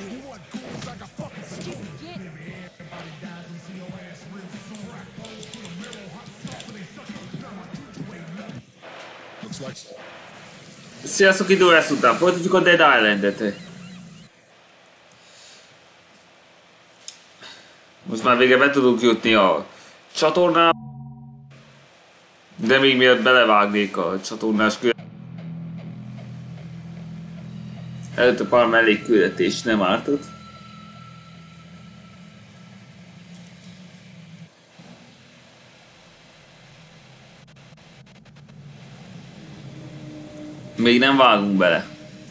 Sziasztok, idő lesz után. Folytatjuk a Dead Island-et. Most már végre be tudunk jutni a csatornába. De még miatt belevágnék a csatornás küldetés. Előtt a pár mellékküldetés nem ártott. Még nem vágunk bele.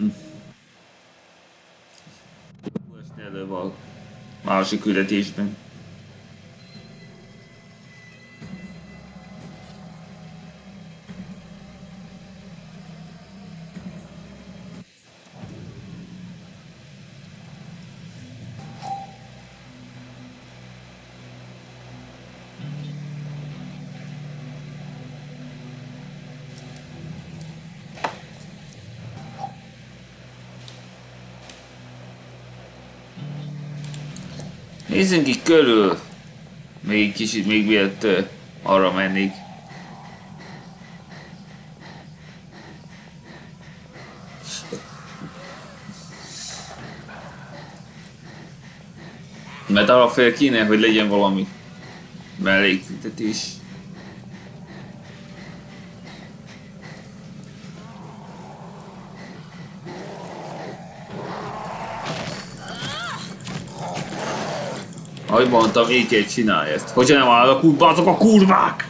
Előbb a másik küldetésben. Nézzünk itt körül, még kicsit, még mielőtt arra mennék. Mert arra fél kéne, hogy legyen valami mellékültetés. Ahogy mondtam, így kell csinálni ezt. Hogyha nem állnak be azok a kurvák!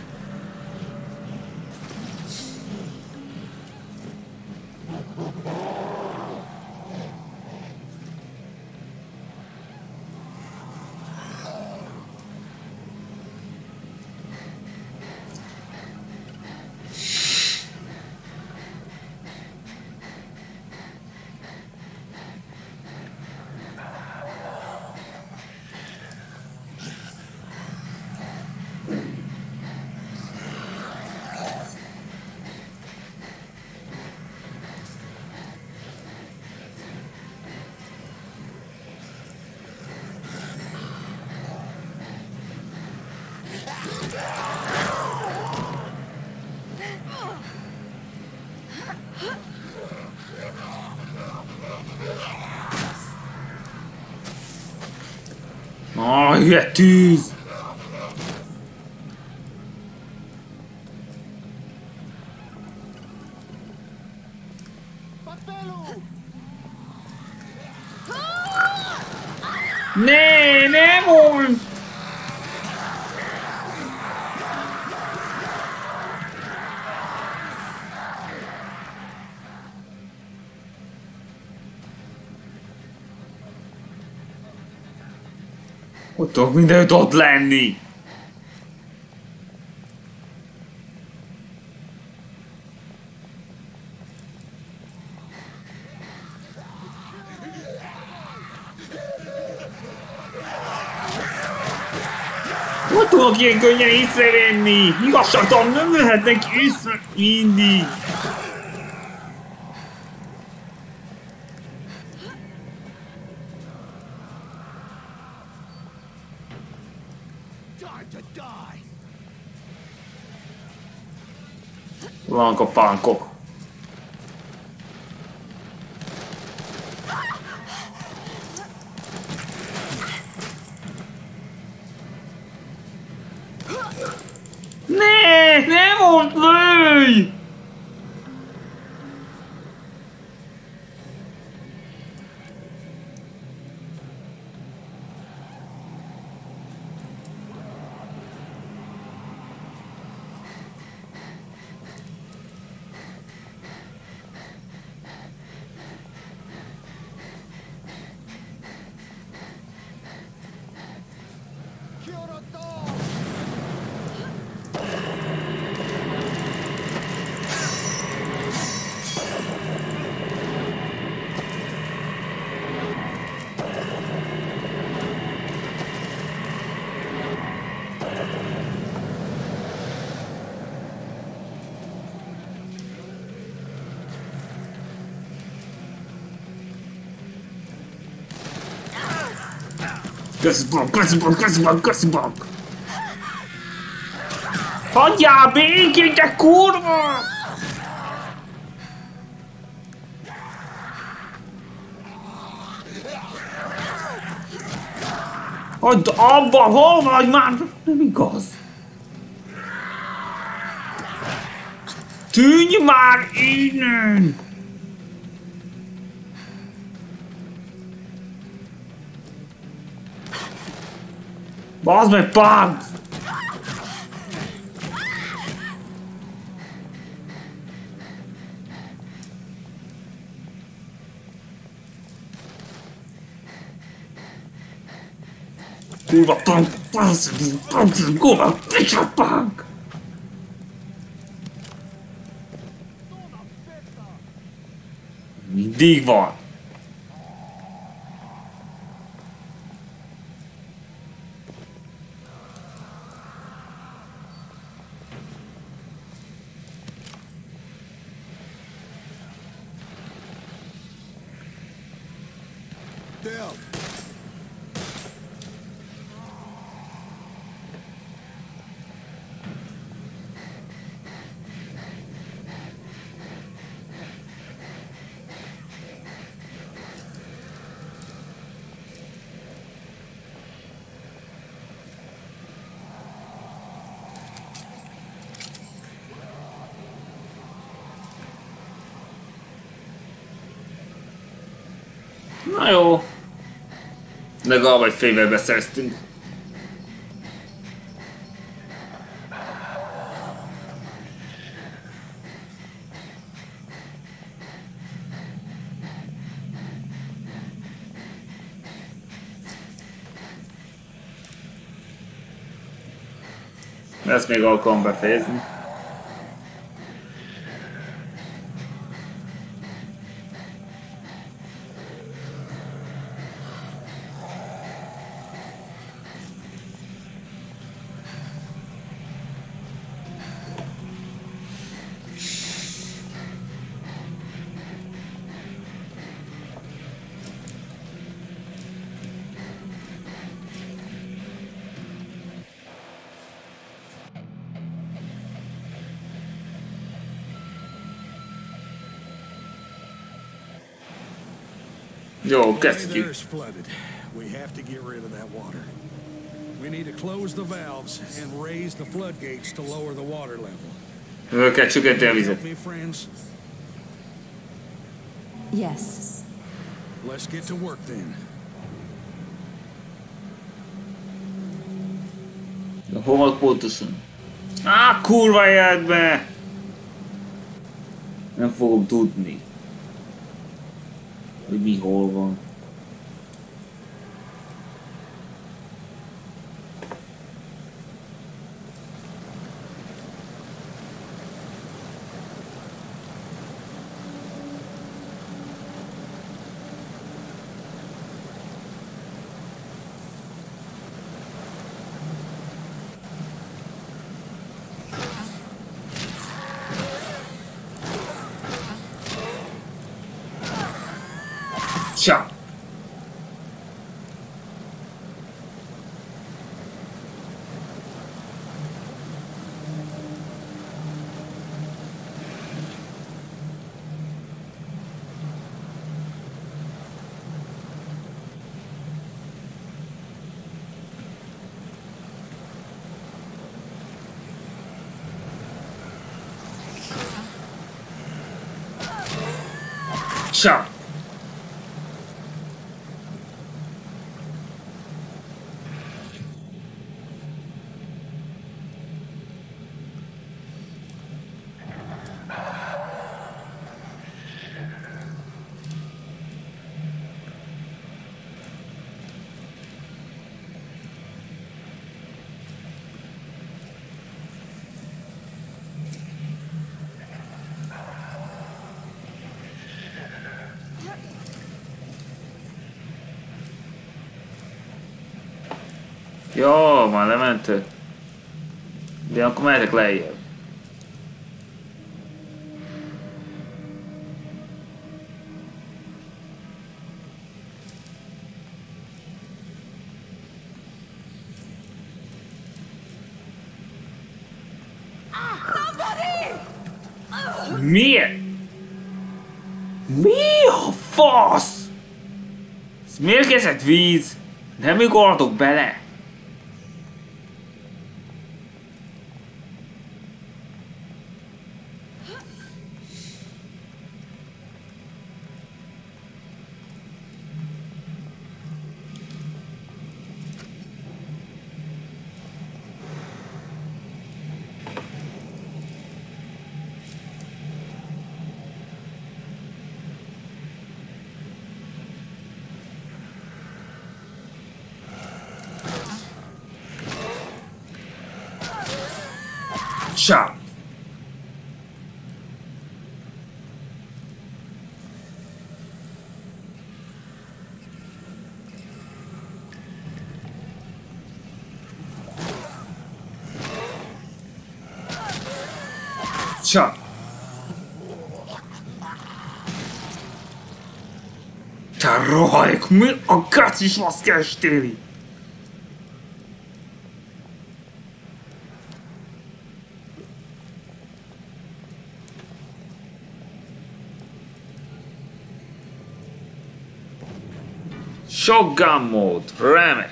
Hülye tűz! Ne, nem mond! Hogy tudok mindenütt ott lenni? Hogy tudok ilyen könnyen észrevenni? Igazságtalan, nem lehetnek észre mindig. Vannak a pánkok. Ne mondd lőj! Köszönöm. Hagyjál békén, te kurva! Hagyd abba, hol vagy már? Nem igaz. Tűnj már innen! Bazd meg, pán! Kurva punk! Kurva picsa punk! Mindig van! Na jó. Legalább egy fényvel beszereztünk. Ezt még alkalom befejezni. Jó, kezdjük. We have to get rid of that water. We need to close the valves and raise the floodgates to lower the water level. Föl kell csökkenteni a vizet. Me, friends. Yes. Let's get to work then. Hol pontosan? Á, kurva életbe! Nem fogom tudni, hogy mi hol van. Ciao. Ciao. Jó, már lementő. De akkor mehetek lejjebb. Miért? Mi a fasz? Ez mérgezett víz? Nem ugorhatok bele? Ciao. Ciao. Te rohadék, mi a gacis azt kestéli? Shotgun mód, remek.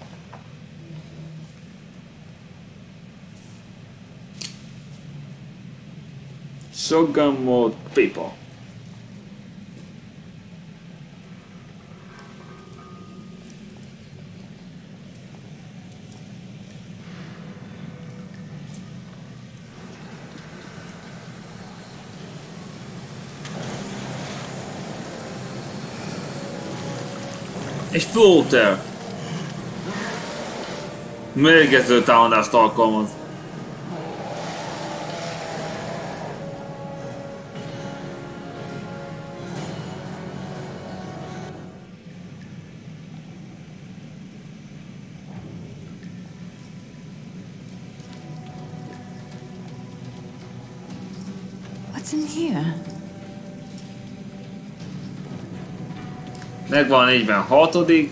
Shotgun mód, pipa. Egy floater. Mérgező támadást alkalmaz. What's in here? Megvan 46.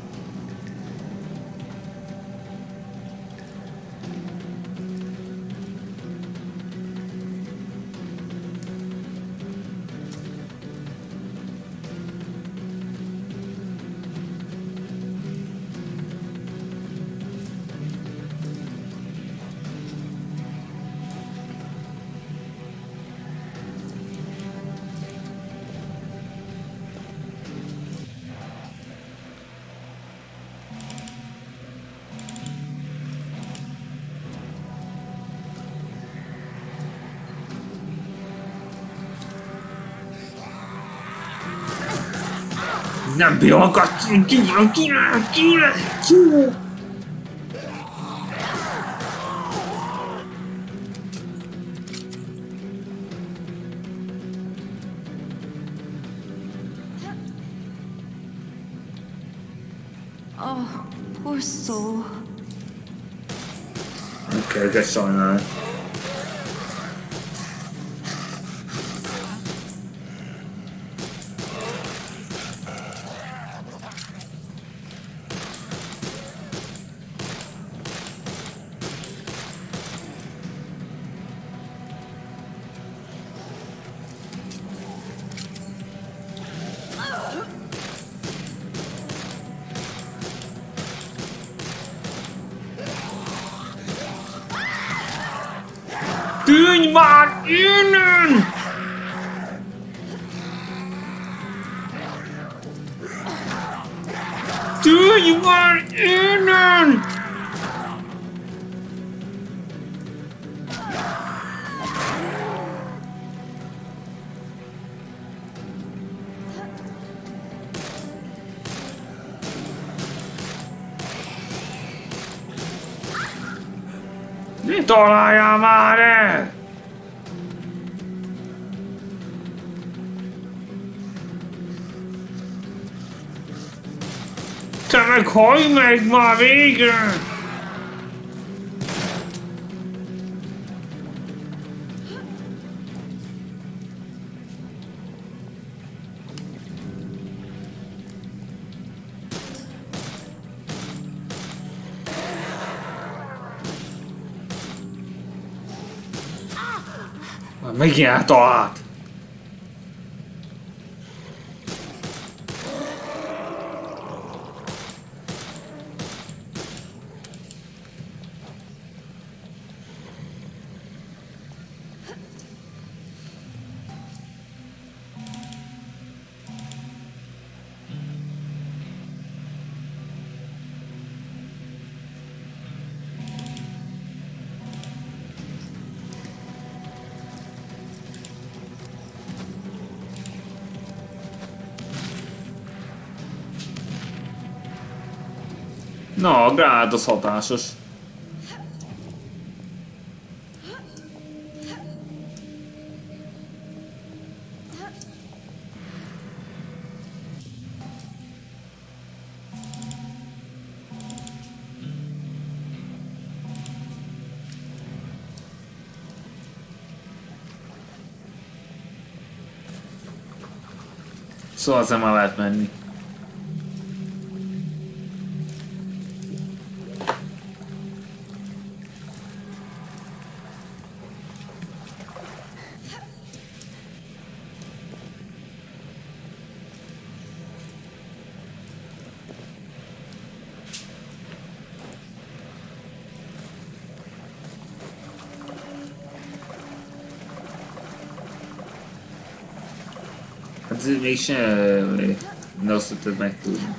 Nem bírom a kacsin, kívül! Oh, poor soul. Nem kell sajnálni. Tűnj már innen! Tűnj már innen! Mi találjál már el! Te meg hallj meg már végre! Megint eltalált! Na, a gránát az hatásos. Szóval ezzel már lehet menni. Hát ez mégsem ne azt tudtad megtudni.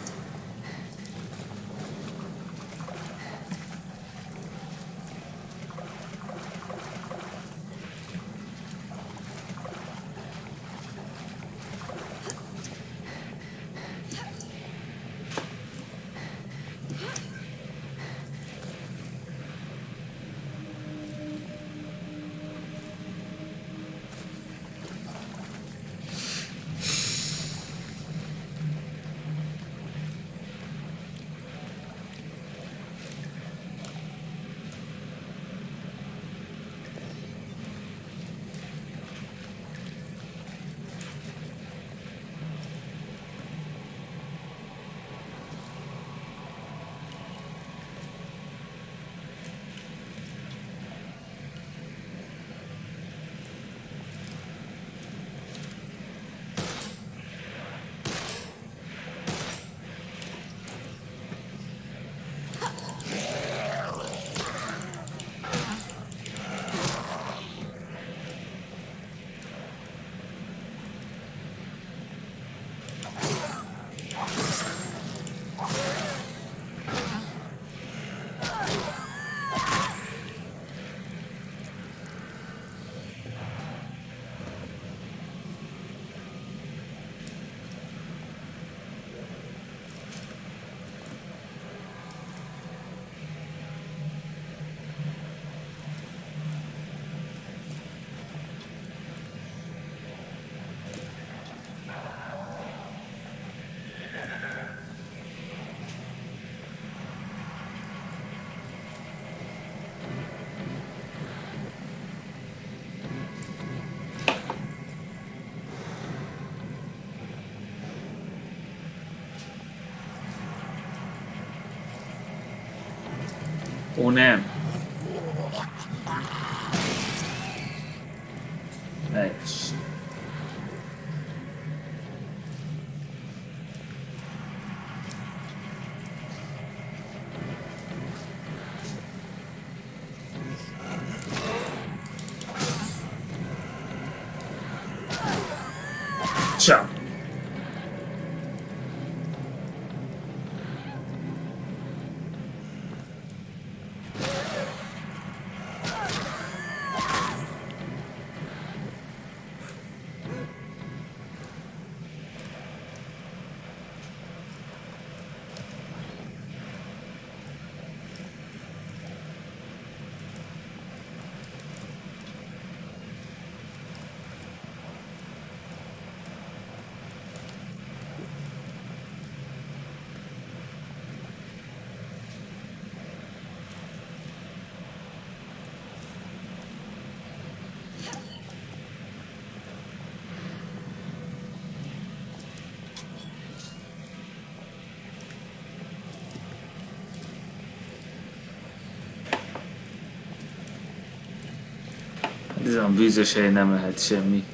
Ó nem! Helyes. Ciao. Ez a bűzös hely, nem lehet semmi.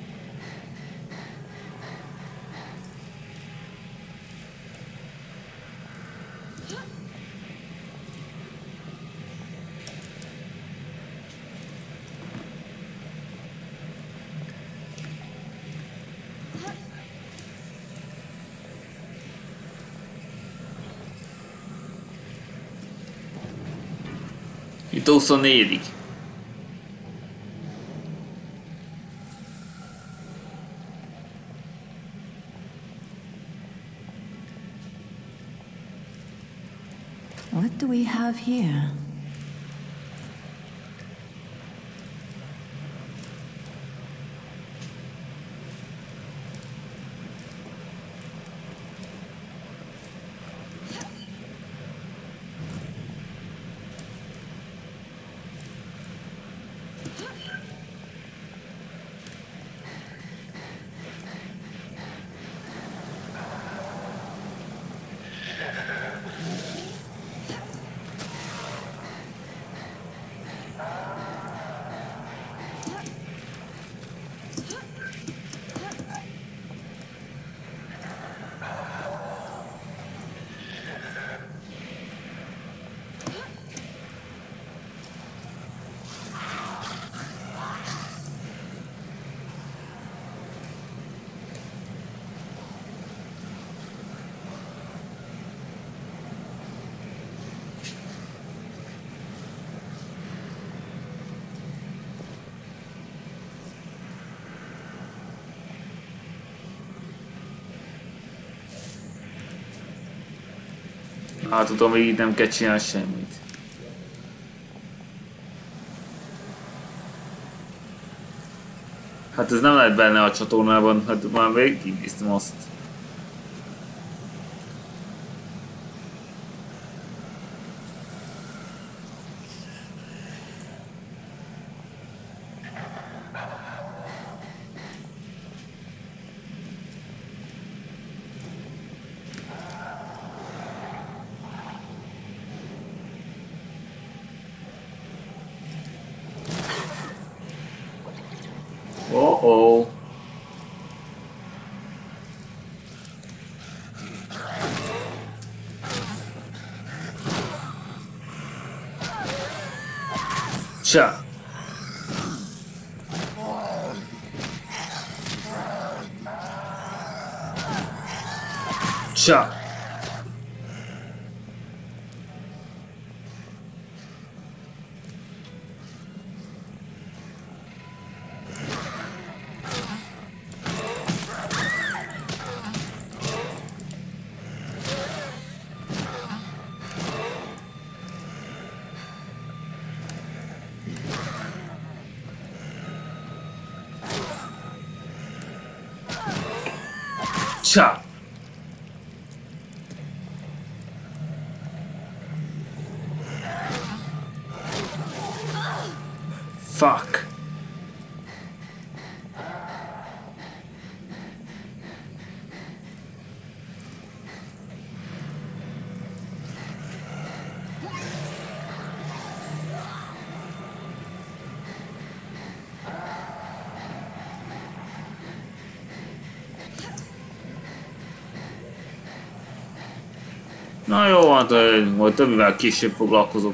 Itt a 24. What do we have here? Hát tudom, hogy így nem kell csinálni semmit. Hát ez nem lehet benne a csatornában, hát már végignéztem azt. Uh-oh. Cha. Cha. Cha. Fuck. Na jó, hát majd többivel később foglalkozok.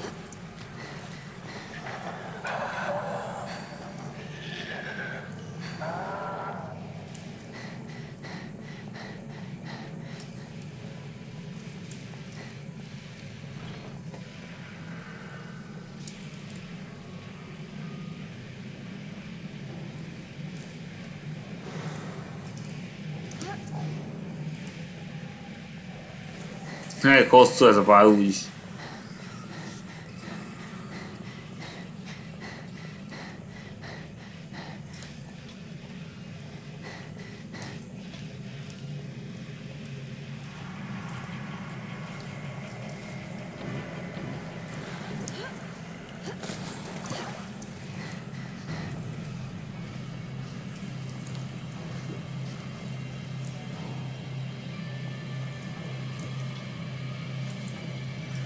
Elég hosszú ez a pálya úgyis.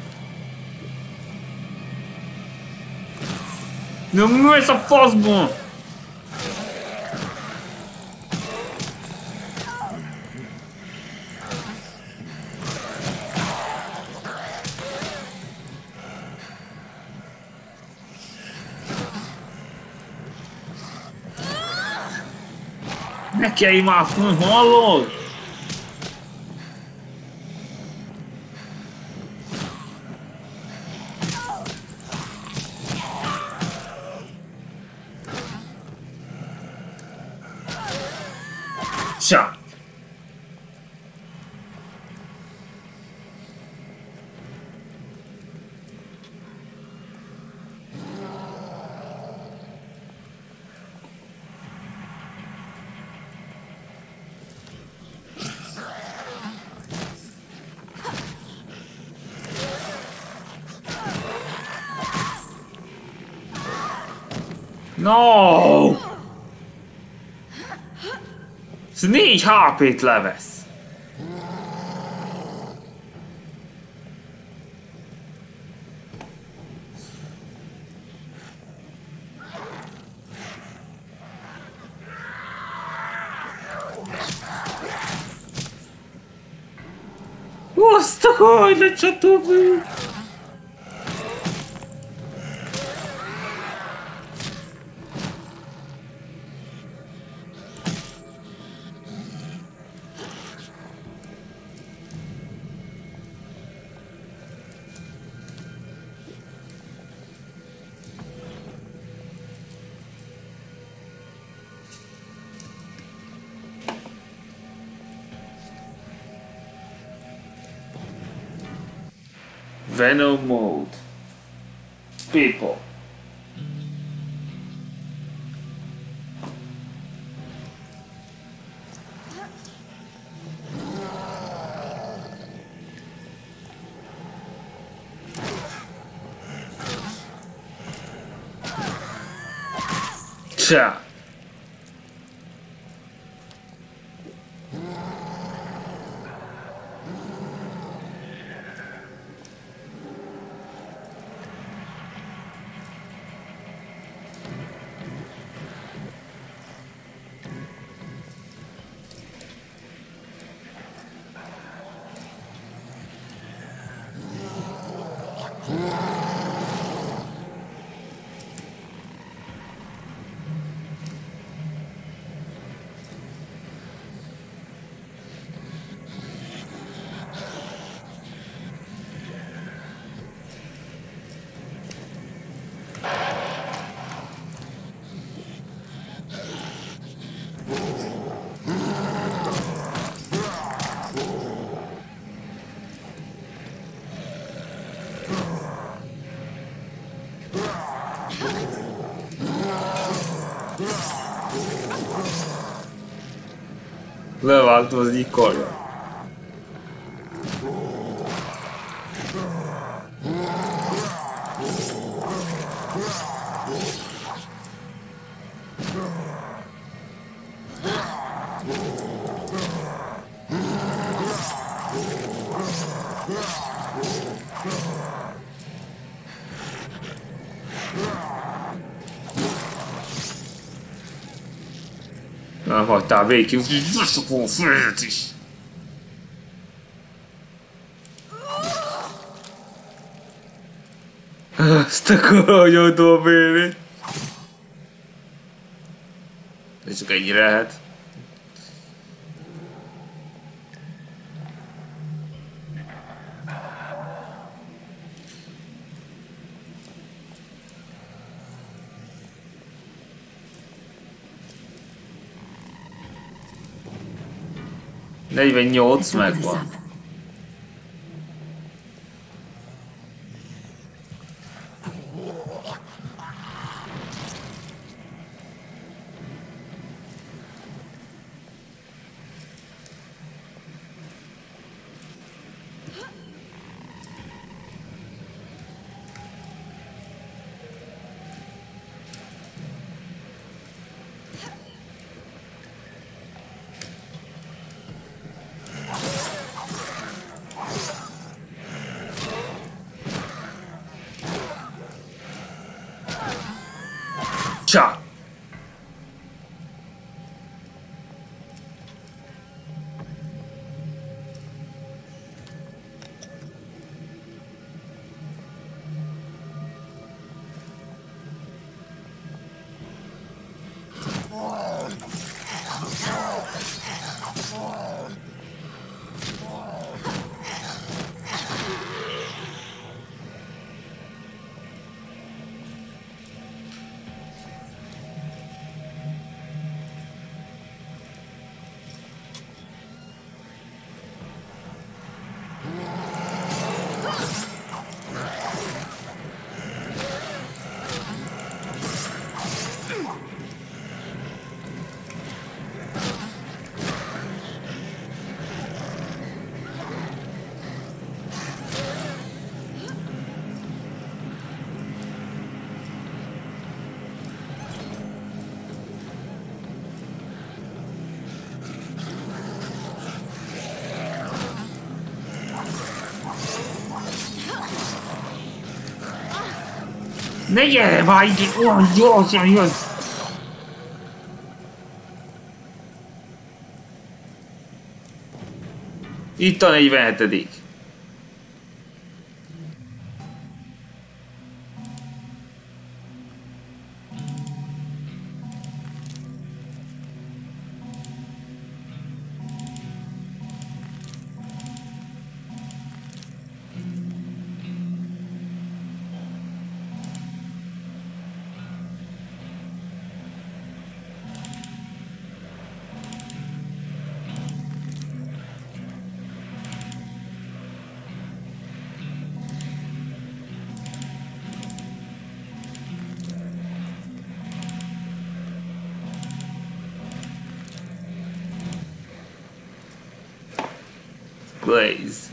De mi ez a faszban? Ne kelj már, hallod? Sá. No! Ez 4 HP-t levesz. Azt a hogy lecsatoljuk! Venom mode. People. Cha. Levágtam az egyik karja. Nem hagytál végig, úgyhogy visszakom a fejet is. Azt akkor, hogy oda bérni. De csak ennyire lehet. Negyvennyolc megvan. Csá! Ne gyere már így, olyan gyorsan jön! Itt a 47. Blaze.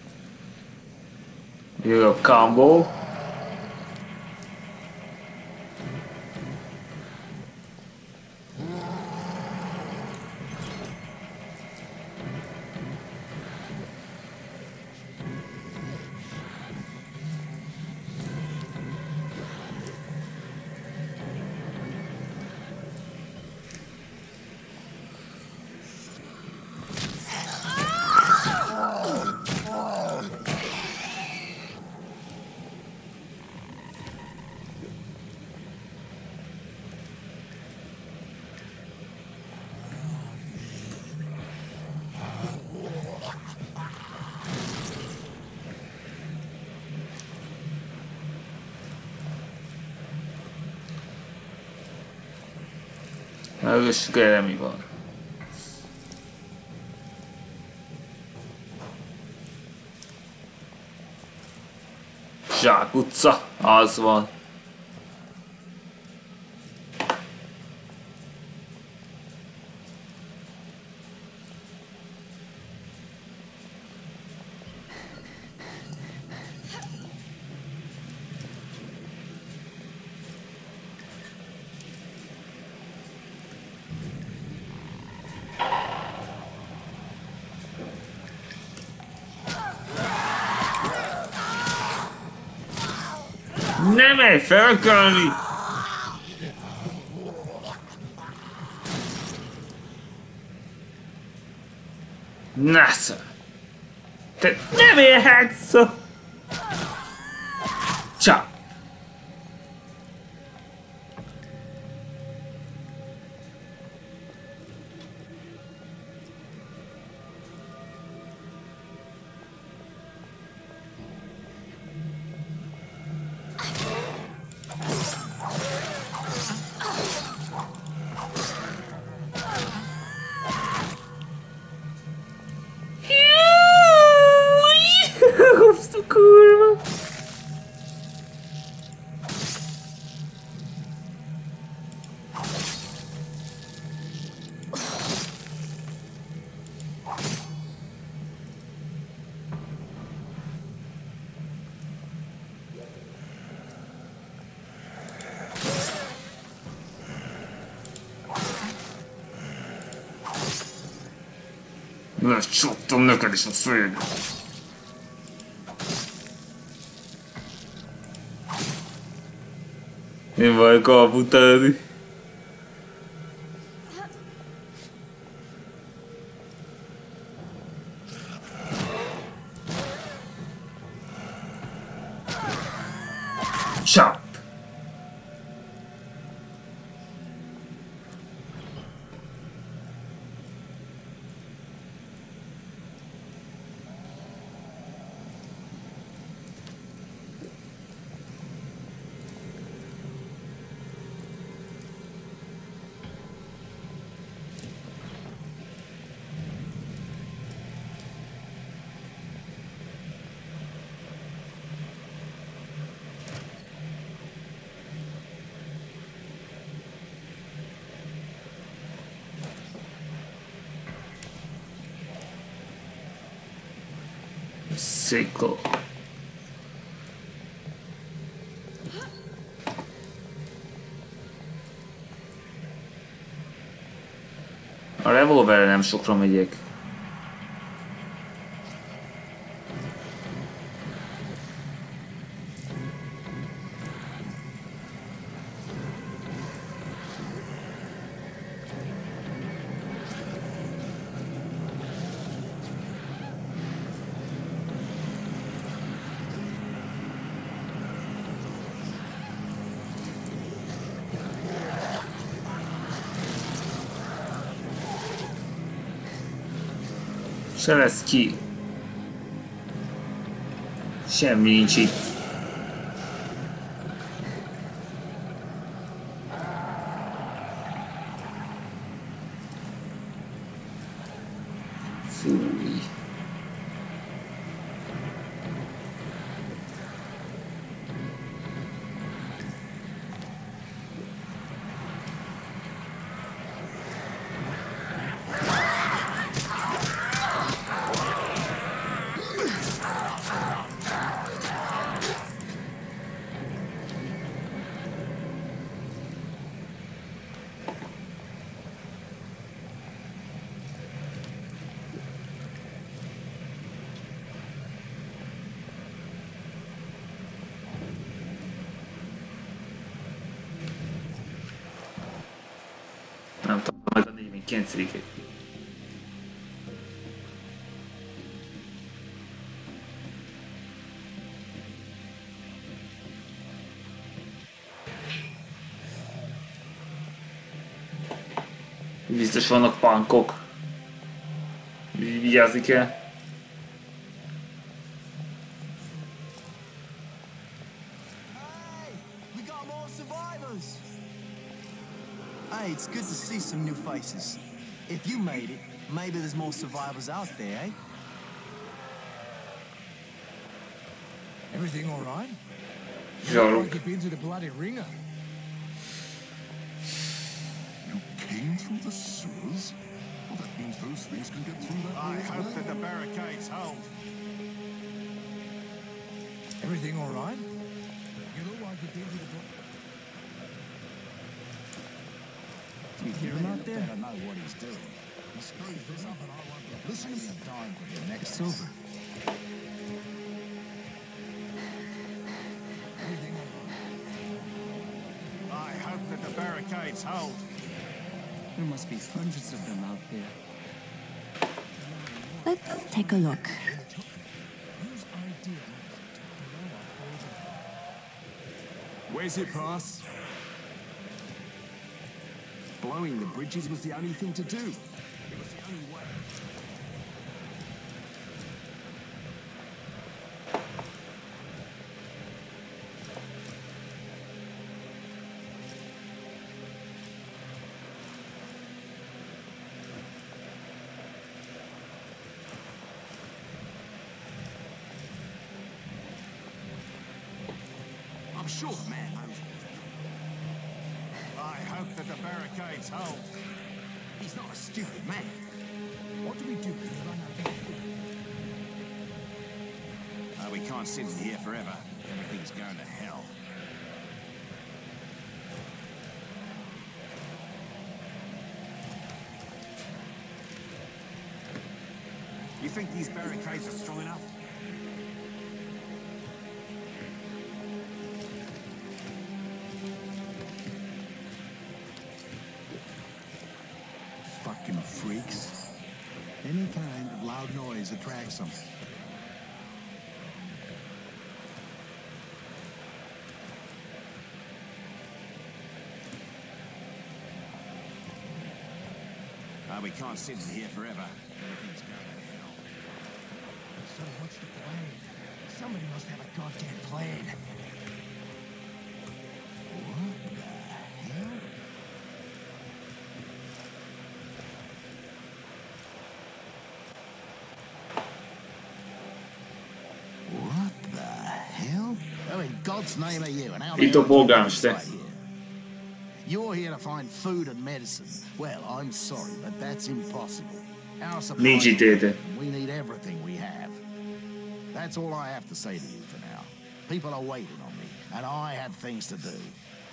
Your combo. Megössük erre mi van. Zsákutca, az van. Nem merj felkelni! Nasza! Te nem élhetsz! Csap! Kurva! Lecsaptam neked is a főd! Én vagyok kaputálni. Csap! Sickle. A revolverre nem sokra megyek. Se lesz ki. Semmi nincs itt. Fúj. Nem tudom, meg a 49-et. Biztos vannak punkok. Vigyázni kell. Hey, it's good to see some new faces. If you made it, maybe there's more survivors out there, eh? Everything all right? Zsaruk. Like you've been to the bloody ringer. You came through the sewers? Well, that means those things can get through that I wall as hope well. that the barricades hold. Everything all right? You look like you've been to the Do you hear him out there? I know what he's doing. He screws this up and I won't be listening some time for him next. It's over. I hope that the barricades hold. There must be hundreds of them out there. Let's take a look. Where's it, Pass? Blowing the bridges was the only thing to do. It was the only way. I'm sure the man knows. I hope that the barricades hold. He's not a stupid man. What do we do when we run out of food? We can't sit in here forever. Everything's going to hell. You think these barricades are strong enough? Fucking freaks. Any kind of loud noise attracts them. We can't sit in here forever. Everything's going to hell. So what's the plan? Somebody must have a goddamn plan. What the hell? What the hell? Who in God's name are you? And how the Itt a hell did you polgármester. get here? You're here to find food and medicine. Well, I'm sorry, but that's impossible. Our supply Nincs ítélte. we need everything we have. That's all I have to say to you for now. People are waiting on me, and I have things to do.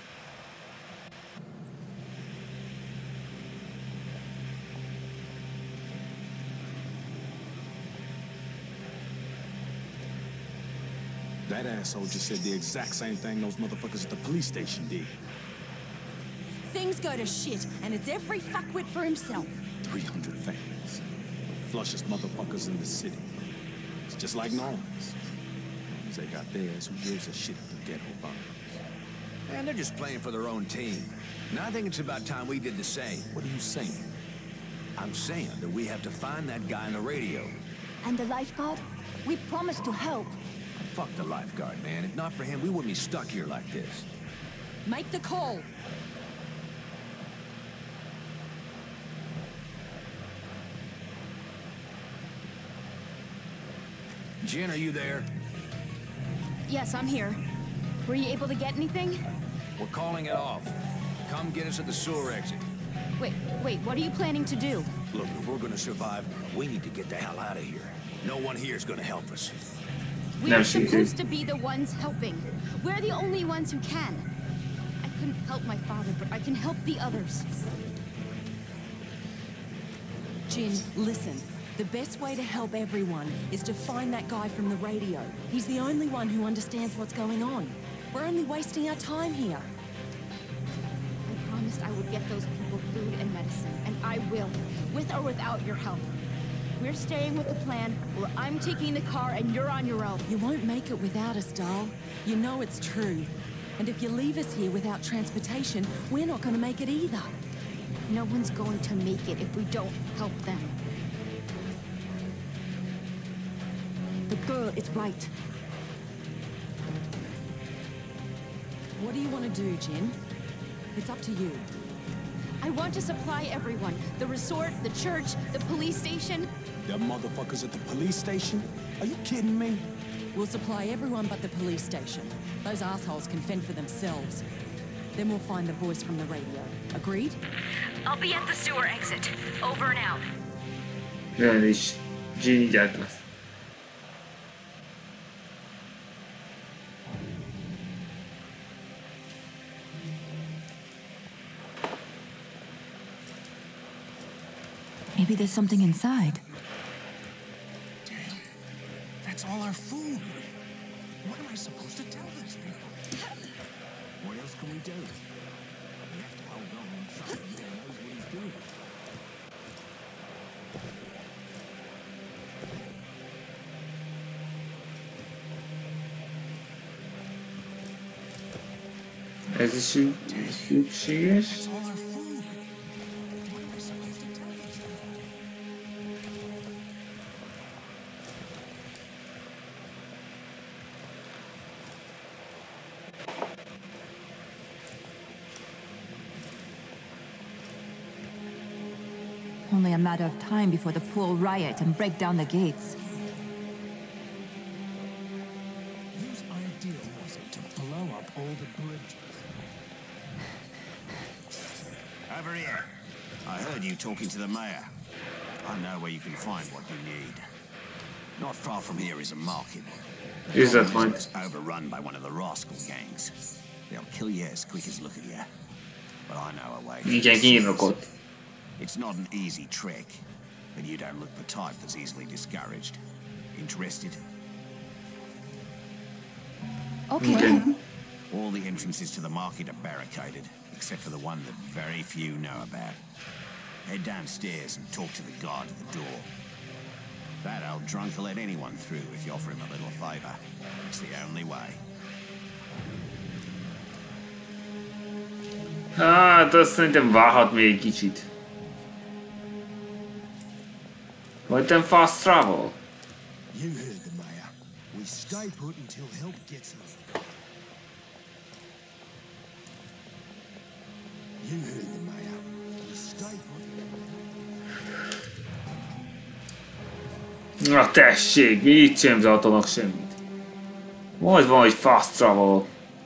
That asshole just said the exact same thing those motherfuckers at the police station did. Things go to shit, and it's every fuckwit for himself. 300 families. The flushest motherfuckers in the city. It's just like Normans. As they got theirs, who gives a shit if the ghetto burns? Man, they're just playing for their own team. And I think it's about time we did the same. What are you saying? I'm saying that we have to find that guy on the radio. And the lifeguard? We promised to help. Fuck the lifeguard, man. If not for him, we wouldn't be stuck here like this. Make the call. Jen, are you there? Yes, I'm here. Were you able to get anything? We're calling it off. Come get us at the sewer exit. Wait, what are you planning to do? Look, if we're gonna survive, we need to get the hell out of here. No one here is gonna help us. We're supposed to be the ones helping. We're the only ones who can. I couldn't help my father, but I can help the others. Jin, listen. The best way to help everyone is to find that guy from the radio. He's the only one who understands what's going on. We're only wasting our time here. I promised I would get those people food and medicine, and I will, with or without your help. We're staying with the plan, or I'm taking the car and you're on your own. You won't make it without us, doll. You know it's true. And if you leave us here without transportation, we're not going to make it either. No one's going to make it if we don't help them. The girl is right. What do you want to do, Jin? It's up to you. I want to supply everyone. The resort, the church, the police station. Them motherfuckers at the police station? Are you kidding me? We'll supply everyone but the police station. Those assholes can fend for themselves. Then we'll find the voice from the radio. Agreed? I'll be at the sewer exit. Over and out. Reális. Jin így át lesz. Maybe there's something inside. Damn. That's all our food. What am I supposed to tell these people? What else can we do? We have to hold on and trust the guy knows what he's doing. Ez is szükséges. That's all our food. What am I supposed to tell these people? Only a matter of time before the poor riot and break down the gates. Whose idea was it to blow up all the bridges? Over here. I heard you talking to the mayor. I know where you can find what you need. Not far from here is a market. Is that fine? It's overrun by one of the rascal gangs. They'll kill you as quick as look at you. But I know a way. Igen, kínok ott. It's not an easy trick, but you don't look the type that's easily discouraged. Interested? Okay. All the entrances to the market are barricaded, except for the one that very few know about. Head downstairs and talk to the guard at the door. That old drunk will let anyone through if you offer him a little favor. It's the only way. Hát, azt szerintem várhat még egy kicsit. Vagy nem fast travel? You heard the mayor. We stay put until help gets here. You heard the mayor. We stay put. Na tessék, mi itt sem tartanak semmit. Majd van egy fast travel.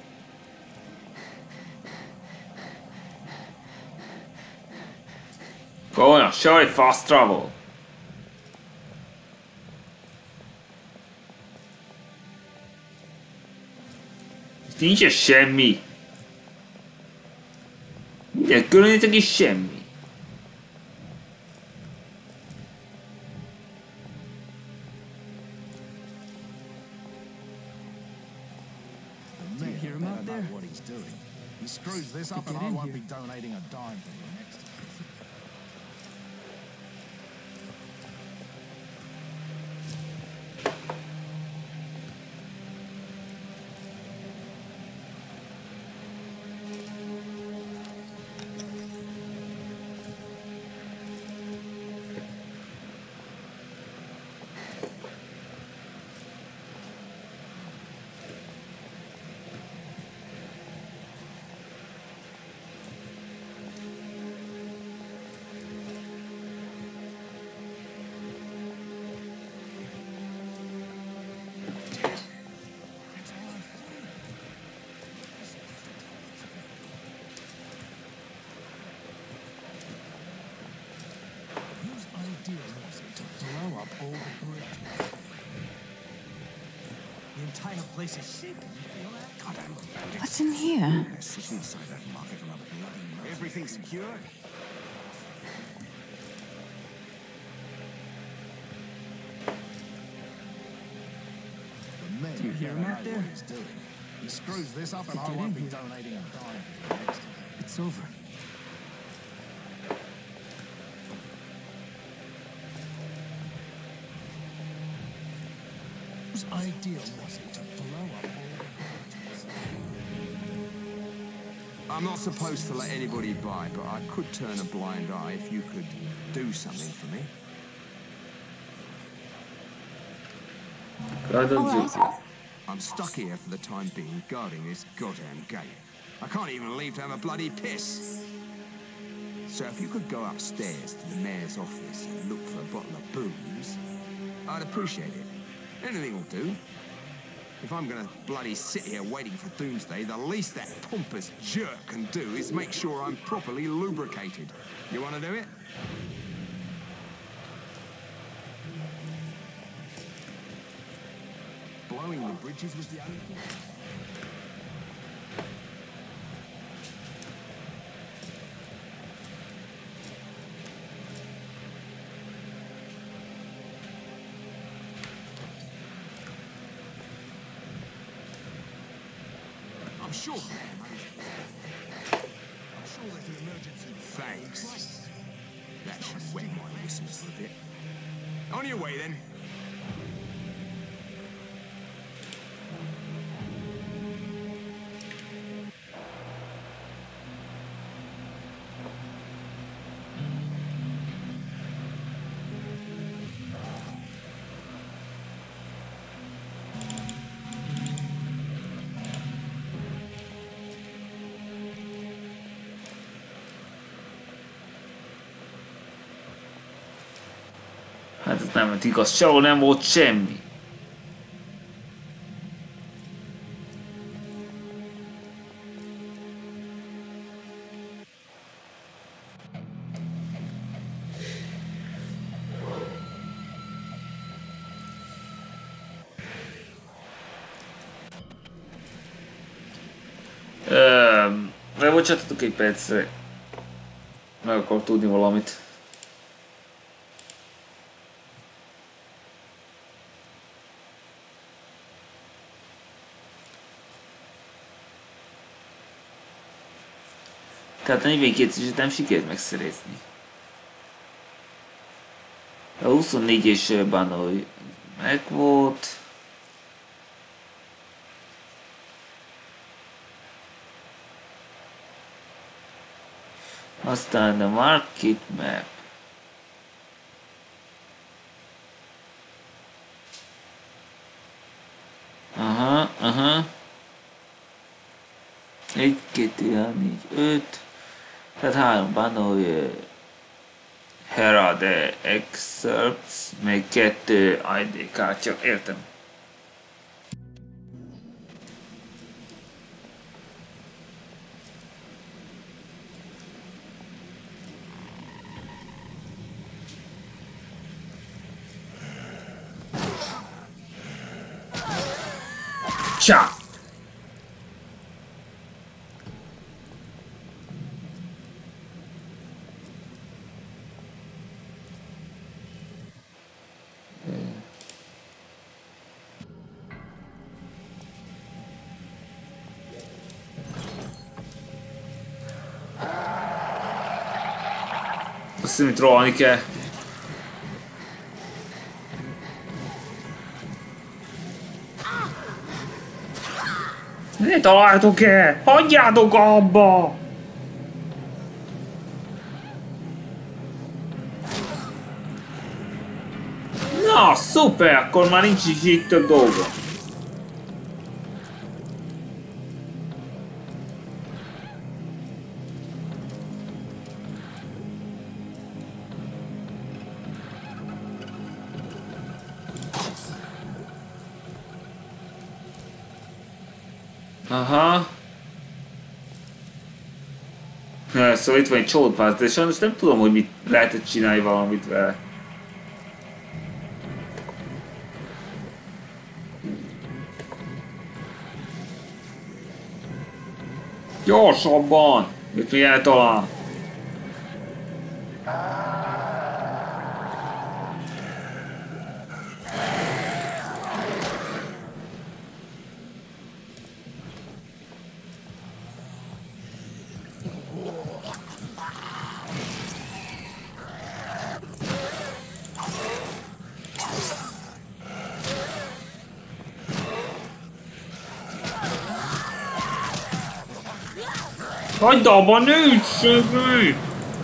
Olyan, saj, fast travel. Itt nincsen semmi. Minden körülnétek is semmi. Hear him out there? What he's doing. He screws this up and I won't be donating a dime to him next time. all the bridges. The entire place is shaking. You feel that? Goddamn bandits. What's in here? They're sitting inside that market on a bloody motor. Everything secure? Do you hear him out there? He screws this up and I won't be donating a dime for the next. It's over. Whose idea was it to blow up all the bridges? I'm not supposed to let anybody by, but I could turn a blind eye if you could do something for me. I'm stuck here for the time being, guarding this goddamn gate. I can't even leave to have a bloody piss. So if you could go upstairs to the mayor's office and look for a bottle of booze, I'd appreciate it. Anything will do. If I'm gonna bloody sit here waiting for doomsday, the least that pompous jerk can do is make sure I'm properly lubricated. You wanna do it? Blowing the bridges was the only thing. I'm sure there's an emergency. Thanks. That should wet my whistles for a bit. On your way then. Hát ez nem volt igaz, sehol nem volt semmi. Bocsátatok egy percre. Meg akarok tudni valamit. Tehát a 42-eset nem sikerült megszerezni. A 24-es Banoi meg volt. Aztán a Market Map. Aha. 1, 2, 3, 4, 5. Tehát 3 Banoi Herald Excerpts, meg 2 ID kártya, értem. Csá! Azt hiszem, itt rohanni kell. Ne találtok el! Hagyjátok abba! Na, szuper! Akkor már nincs is itt több dolga. Aha. Szóval itt van egy csótváz, de sajnos nem tudom, hogy mit lehetett csinálni valamit vele. Gyorsabban! Mit mi eltalál? Hagyd abba, nőt szögő!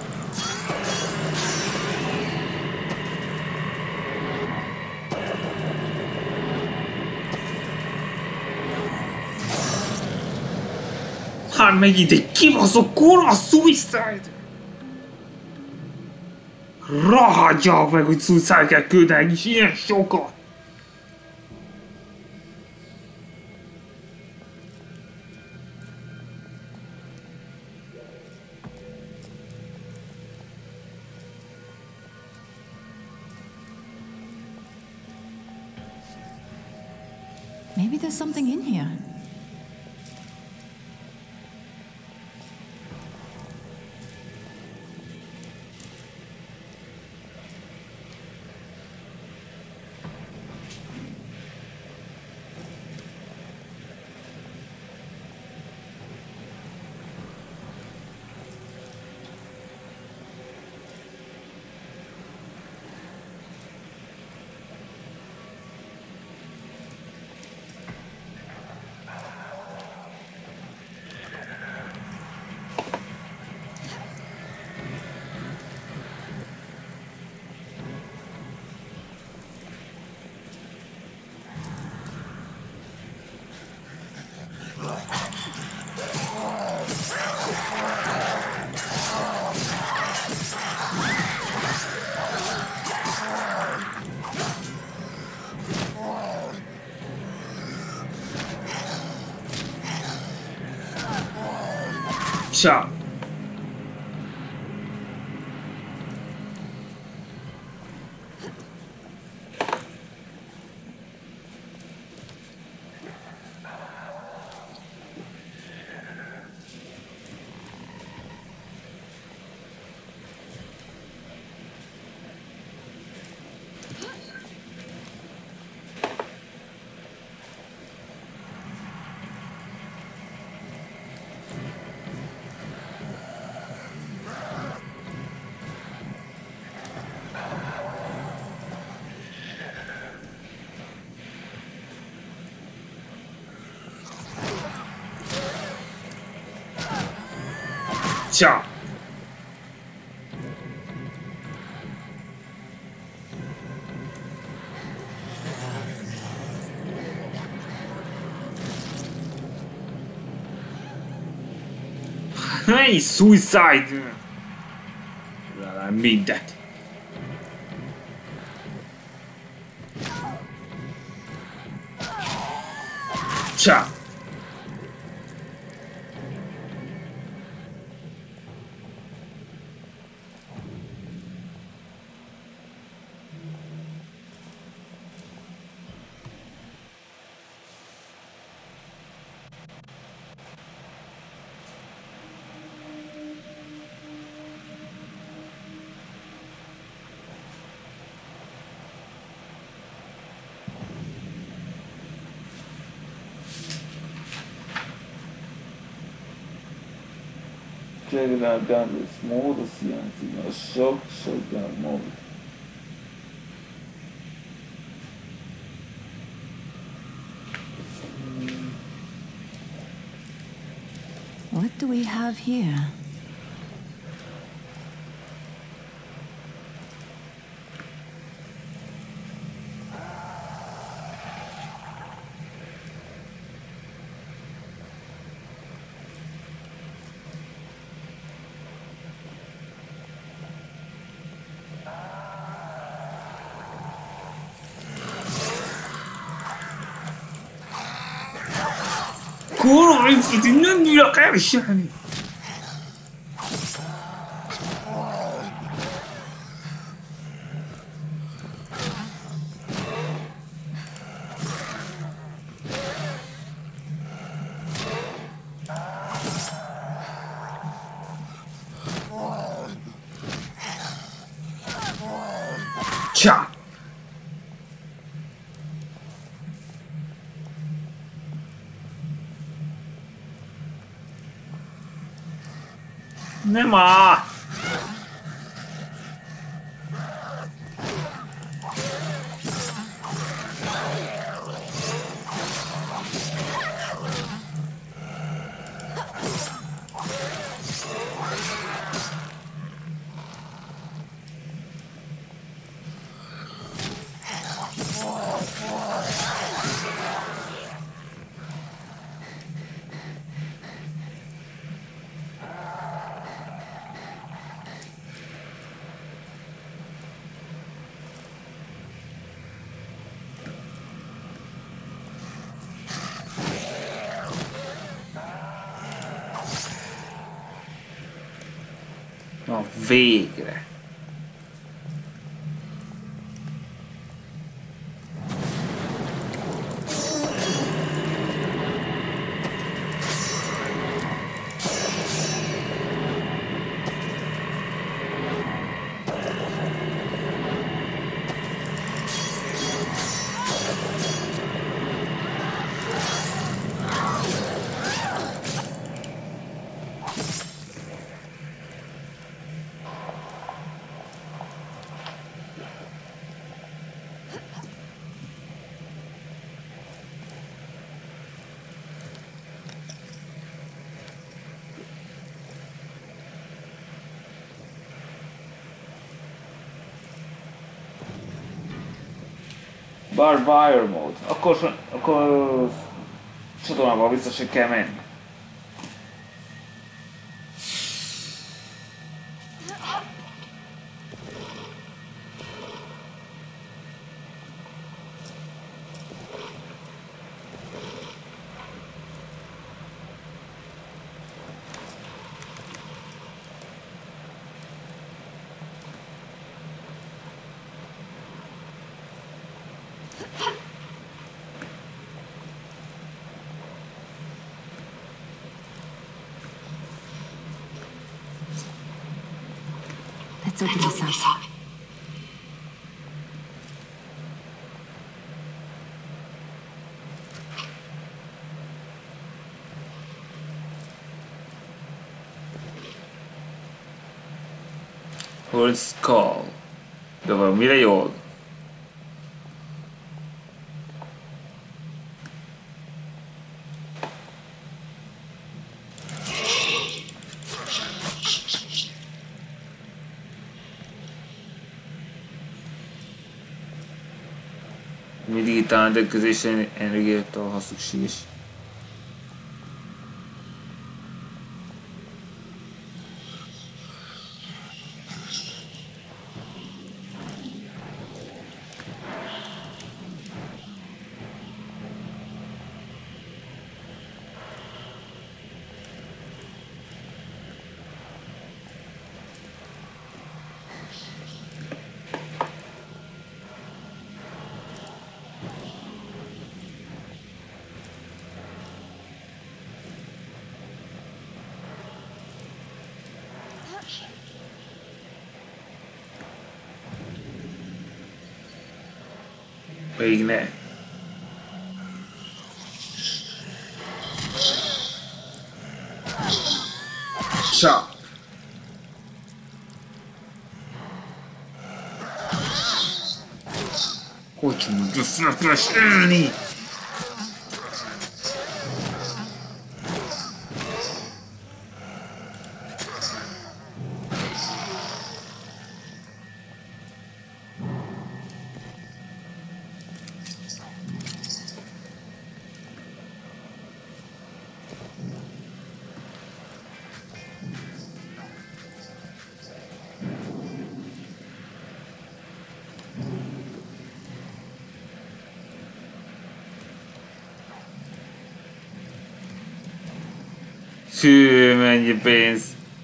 Hát megint egy kibaszott kurva suicide! Rahadjak meg, hogy suicide kell küldeni, és ilyen sokat! Maybe there's something in here. Ciao. Ciao. Hey, suicide! I mean that. Ciao. Check it out down the small CNC, a shotgun mode. What do we have here? Kurwa, non mi lo capisci. Csá! Nem áll! Na végre! Barbwire mód. Akkor csatornában biztos, hogy kell menni. Let's open this up. Horn's Call. De valamire jól? Mindig itt a rendelkezésre energiát, ha szükséges. Még ne. Csak. Hogy mondja, fel élni? Hű, mennyi pénz?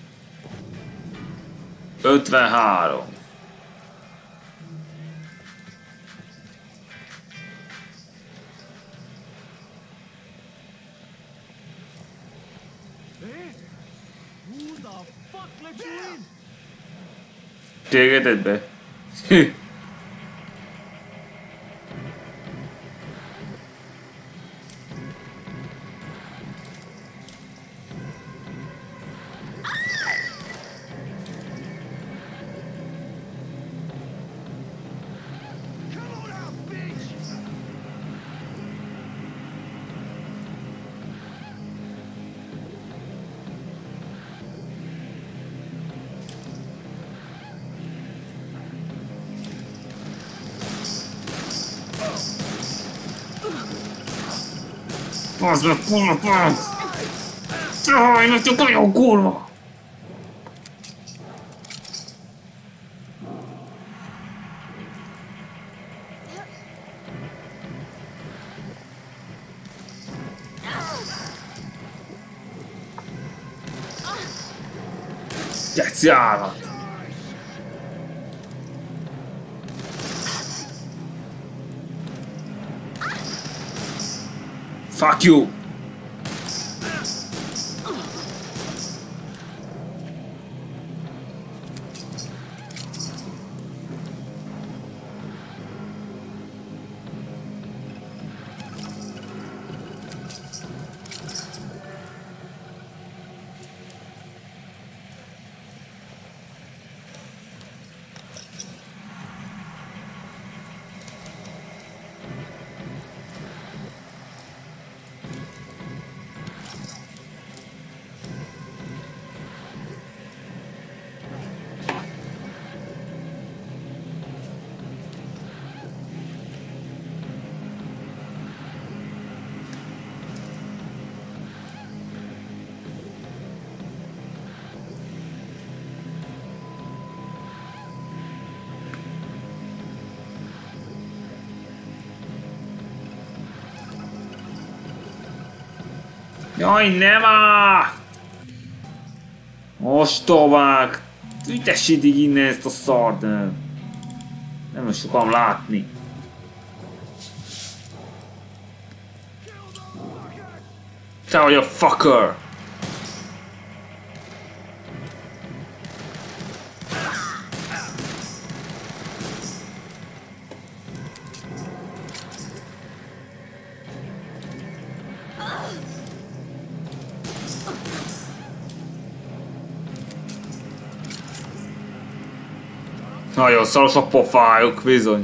53. Téged be? Az meg kurva! Jaj, na csak olyan kurva! Geci állat! Fuck you! Jaj, nem áll! Ostobák! Ütessétek innen ezt a szart! Nem is sokan látni. Te vagy a fucker! Nagyon szaros a pofájuk, bizony.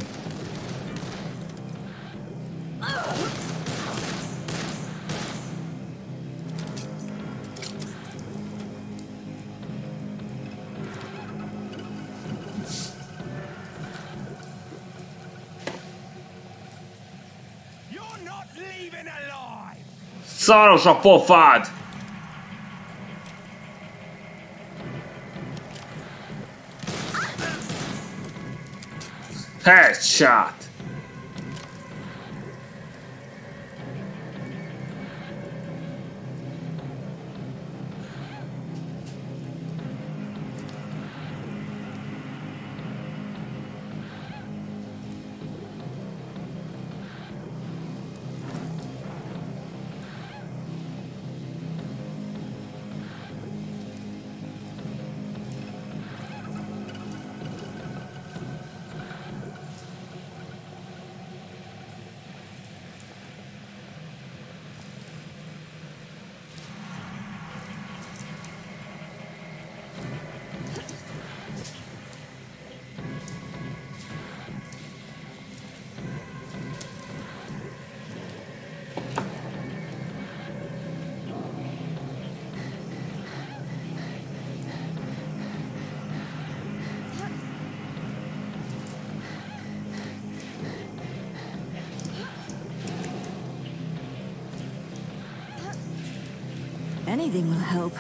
Szaros a pofád! Headshot! Anything will help.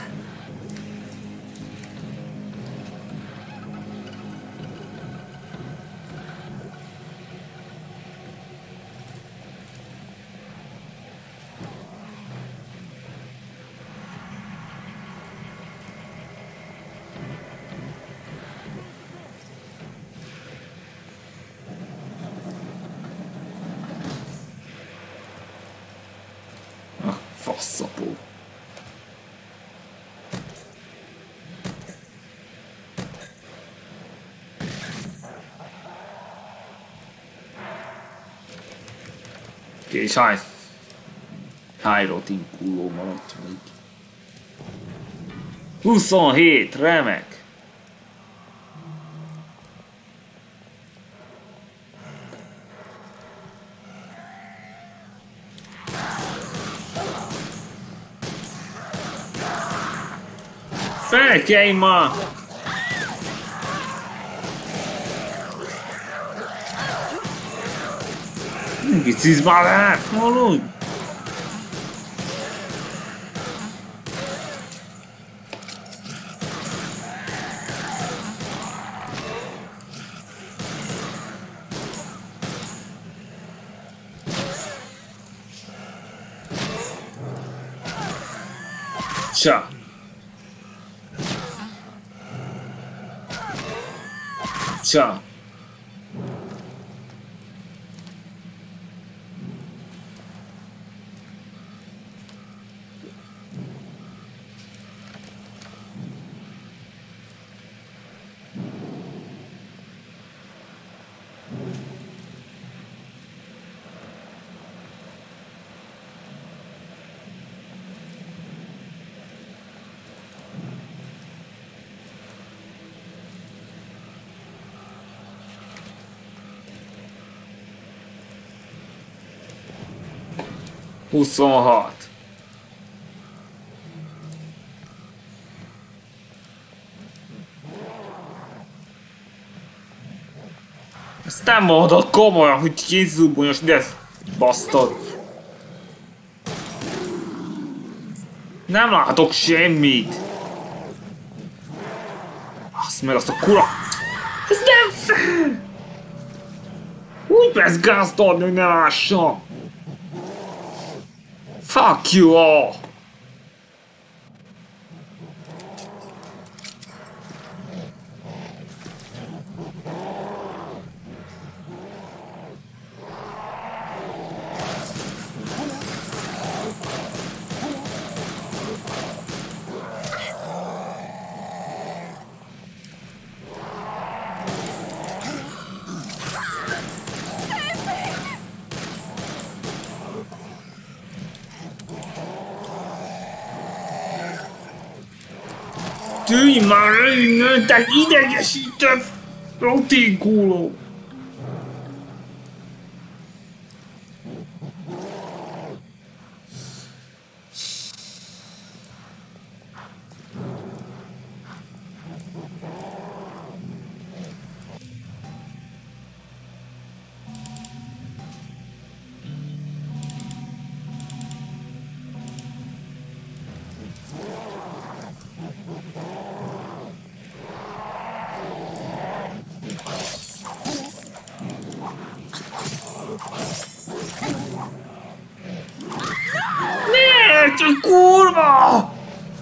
Faszapó. És hány rotin kulló maradt még. 27, remek! Felkelj ma! Kicizd már át, hallod? Csa. Csa. Huszonhat. Ezt nem mondod komolyan, hogy kézzubbonyos, de ez basztod. Nem látok semmit. Azt meg azt a kura... Ez nem fel! Úgy lesz gázt adni, hogy ne lássam. Fuck you all! Tűnj már el innen, te idegesítő roténkóló! Miért, kurva!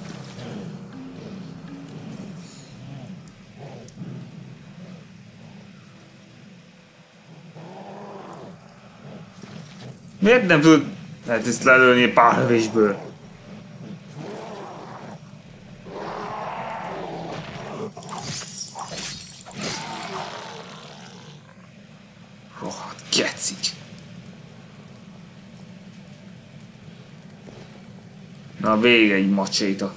Miért nem tud... lehet ezt lelőni pár lövésből? Rohadt gecik. Na vége egy macséta.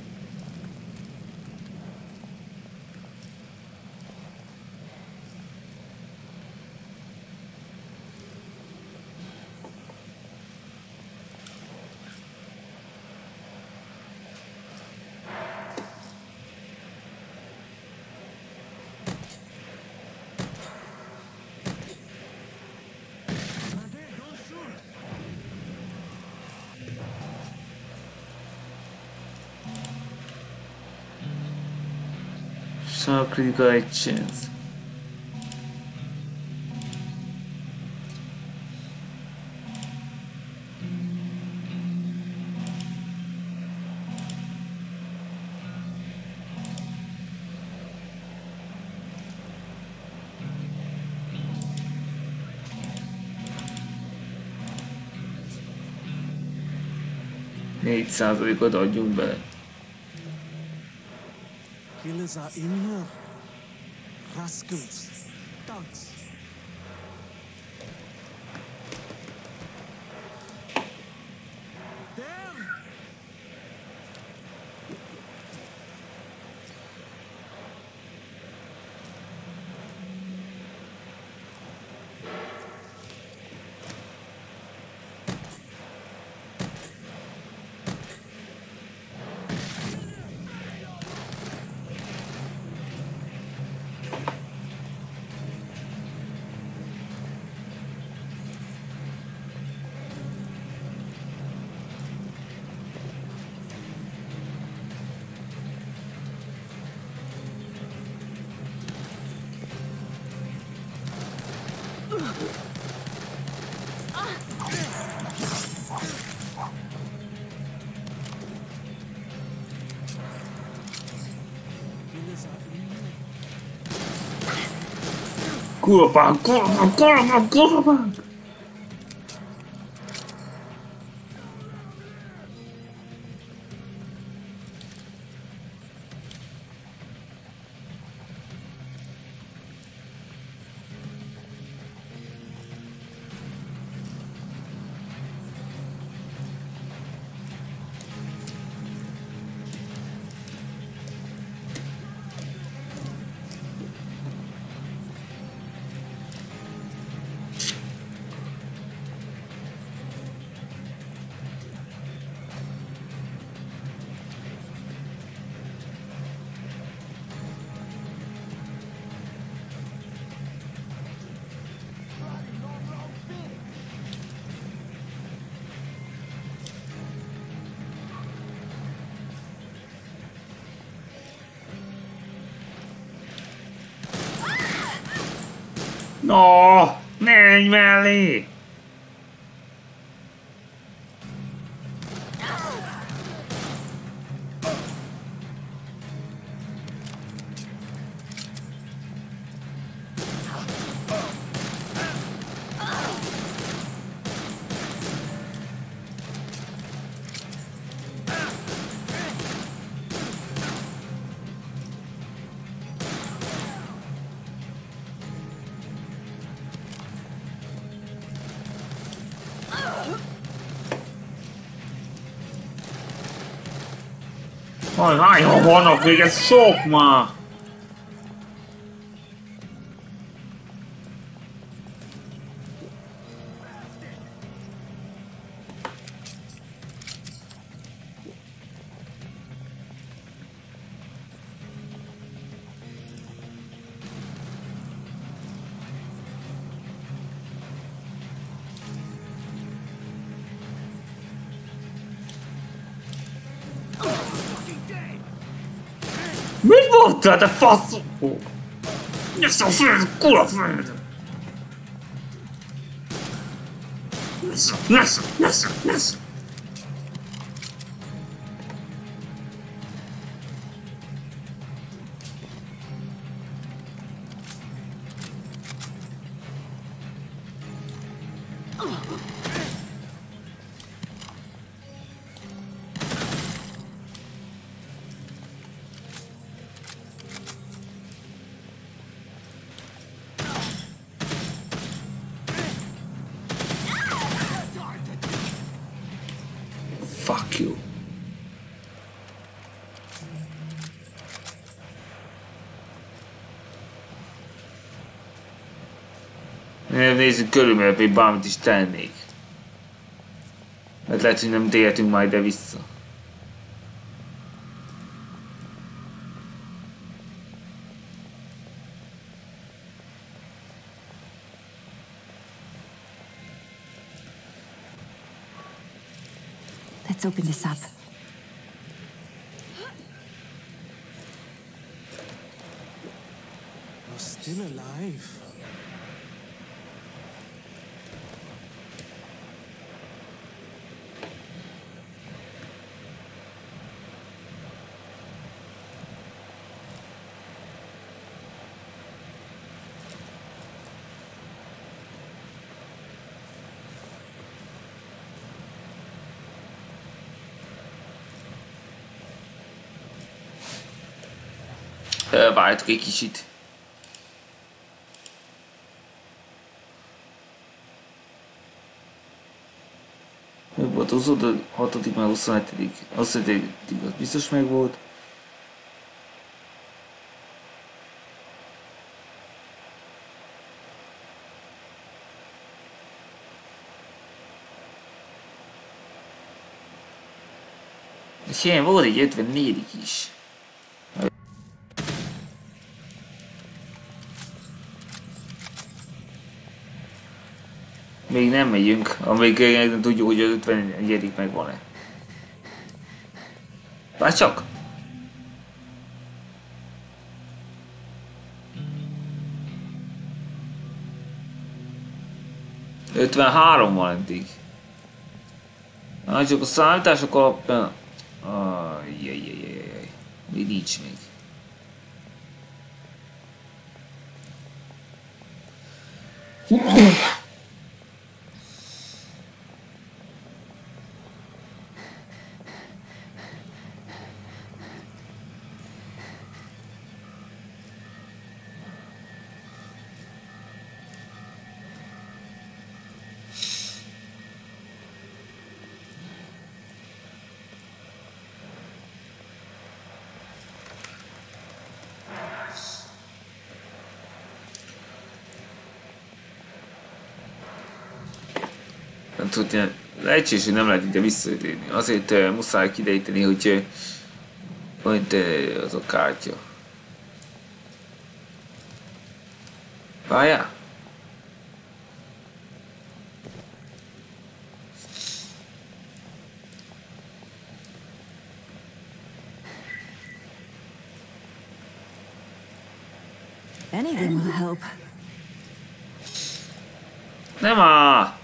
So critical chance. %4-ot adjunk bele. Killers are in here. Rascals. Thugs. There! Kurva, kurva! No, ne menj mellé! Hányan vannak még? Ez sok már! Mit mondtál, te faszó? Nyesz a föld, kula föld! Nyesz! Fuck you. Nézzük körül, mert még bármit is tennék. Mert lehet, hogy nem térhetünk majd ide vissza. Let's open this up. You're still alive. Várjátok egy kicsit. Meg volt az 6. meg 27. 27. az biztos meg volt. És ilyen volt egy 54. is. Még nem megyünk, amíg nem tudjuk, hogy az 51. megvan-e. Várj csak! 53 van eddig. Csak a számítások alapján... Ajjajjajjajjaj. Még nincs még. Nem tudni, lehetséges, hogy nem lehet ide visszatérni. Azért muszáj kidejteni, hogy van itt az a kártya. Várjál! Anything will help. Nem áll!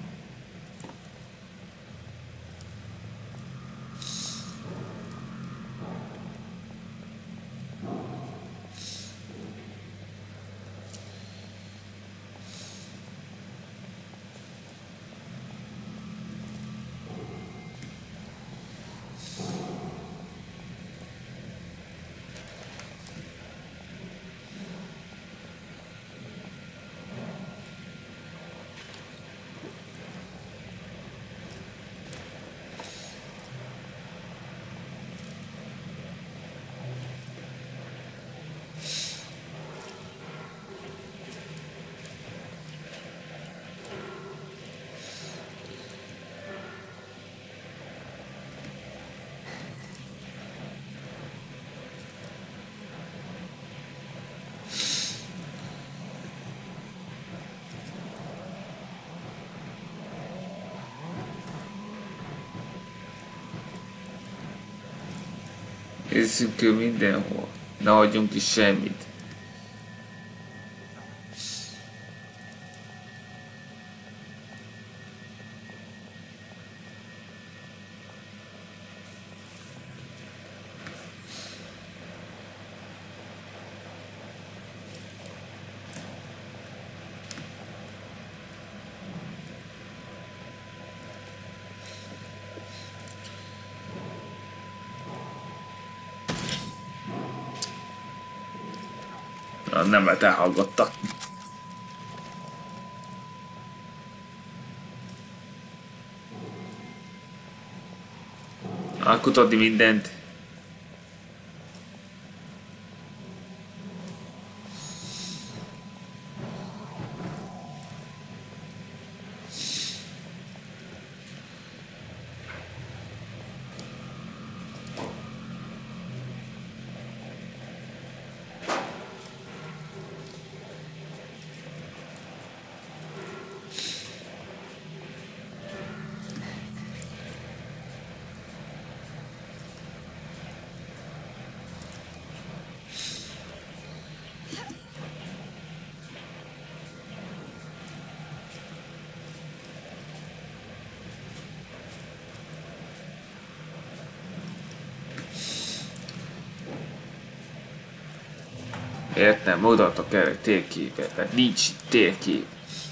Nézzük ő mindenhol. Ne hagyjunk ki semmit. Nem lehet elhallgattatni. Kutatni mindent. Miért nem odaadtak erre térképet? Mert nincs térkép.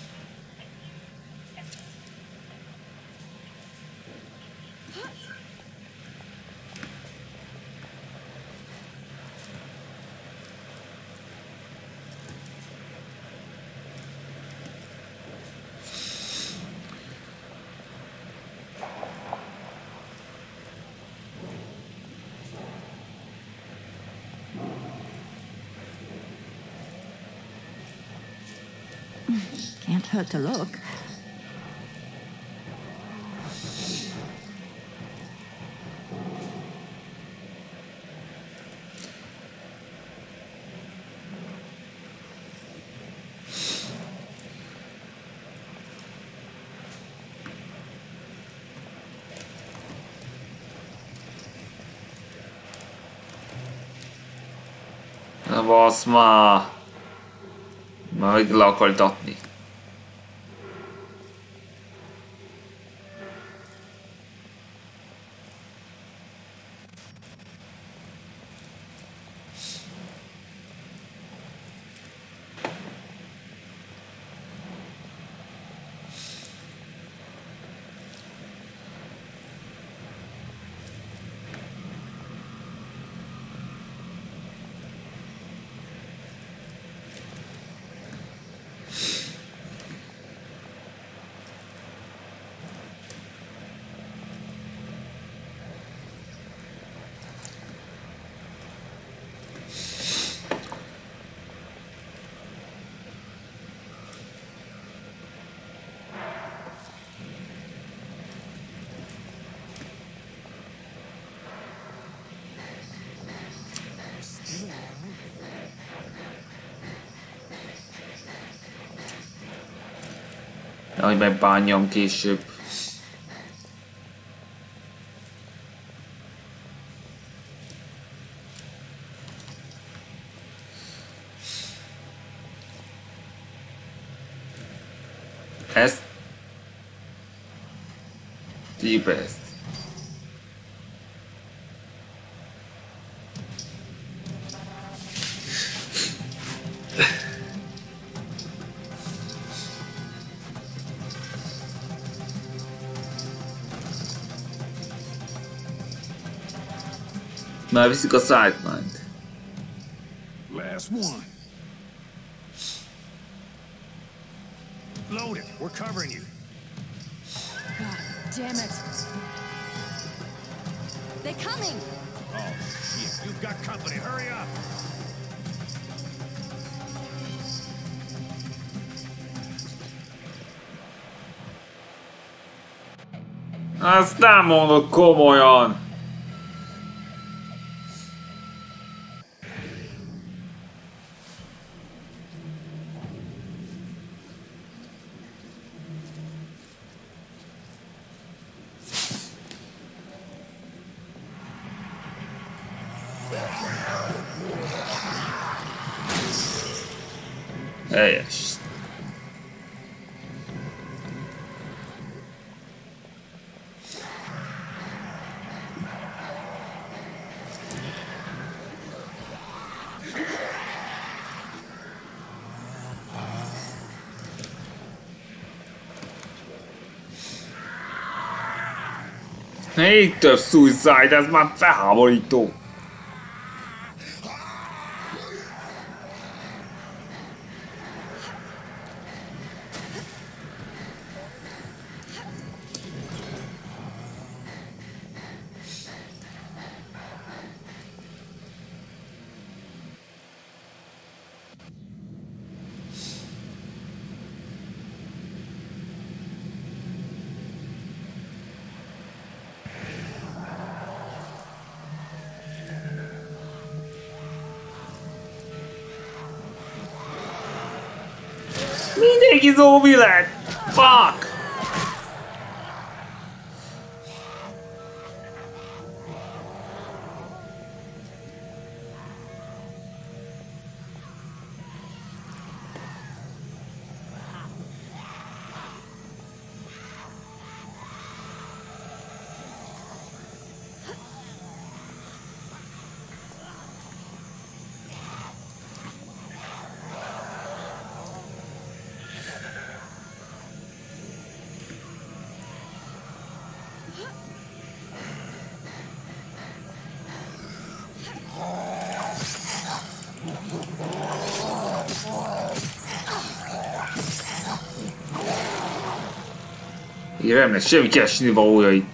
Can't hurt to look. Na basz már! Már le akar datni. Hogy megbánjam később. Ezt? Tegyük be ezt. Már viszik a sideline-t. Last one. Load it. We're covering you. God damn it. They're coming. Oh, shit. You've got company. Hurry up. Azt nem mondod komolyan. Helyes. Még több suicide, ez már felháborító. Mindenki zombi lett! Fuck! Igen, nem lesz semmi keresni valója itt.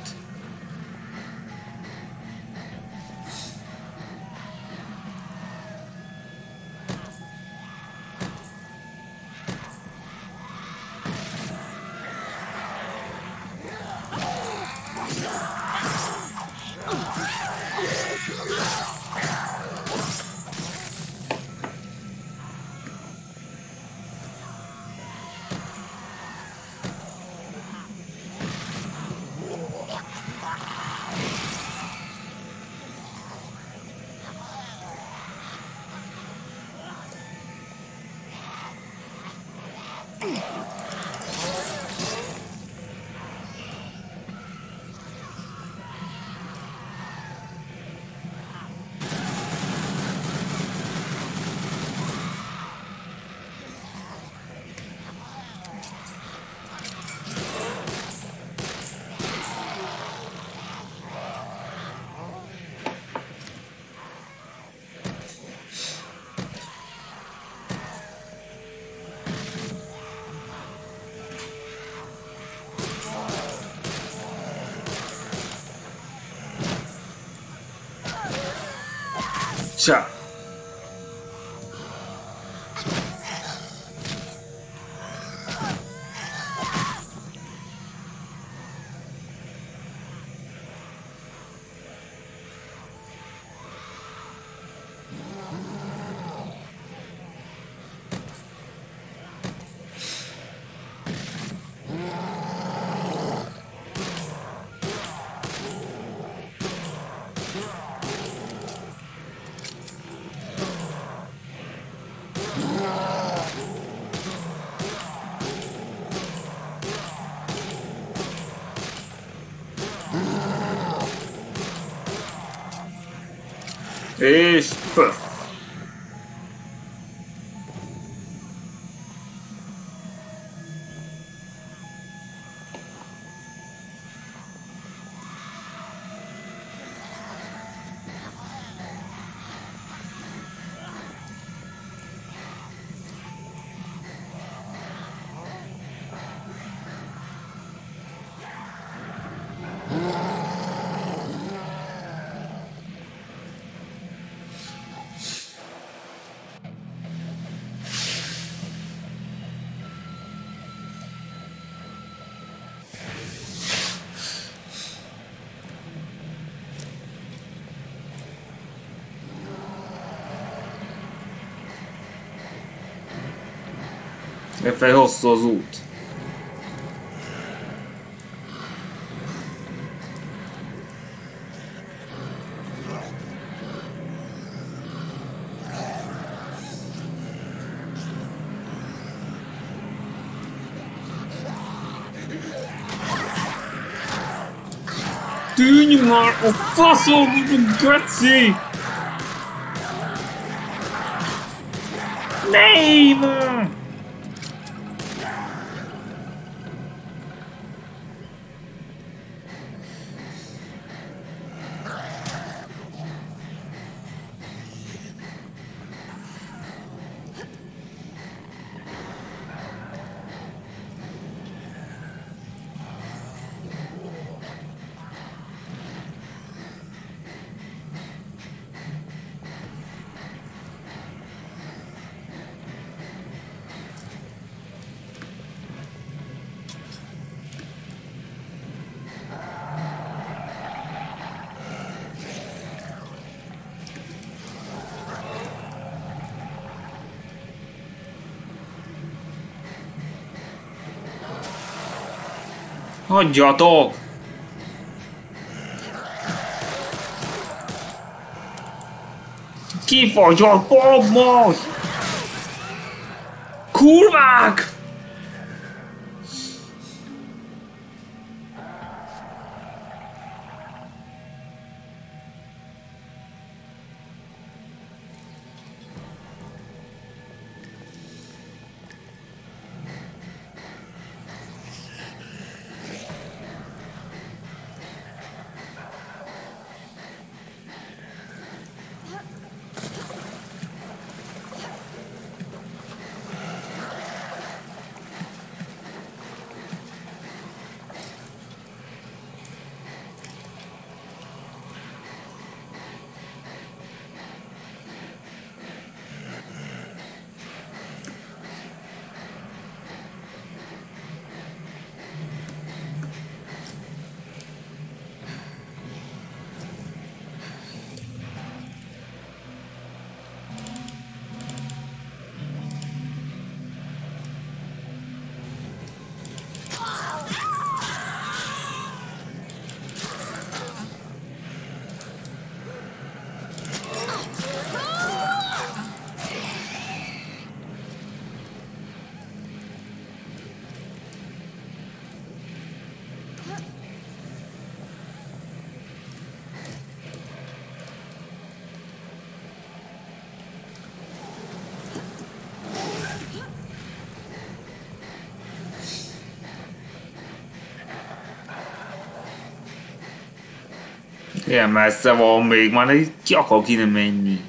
Ciao. És pöf! Lefelé hosszú az út. Tűnj már a faszom, Götzi! Nem! Hagyjatok! Kifagyott bombos! Kurvák! Ilyen messze van még, már ki akarok innen menni.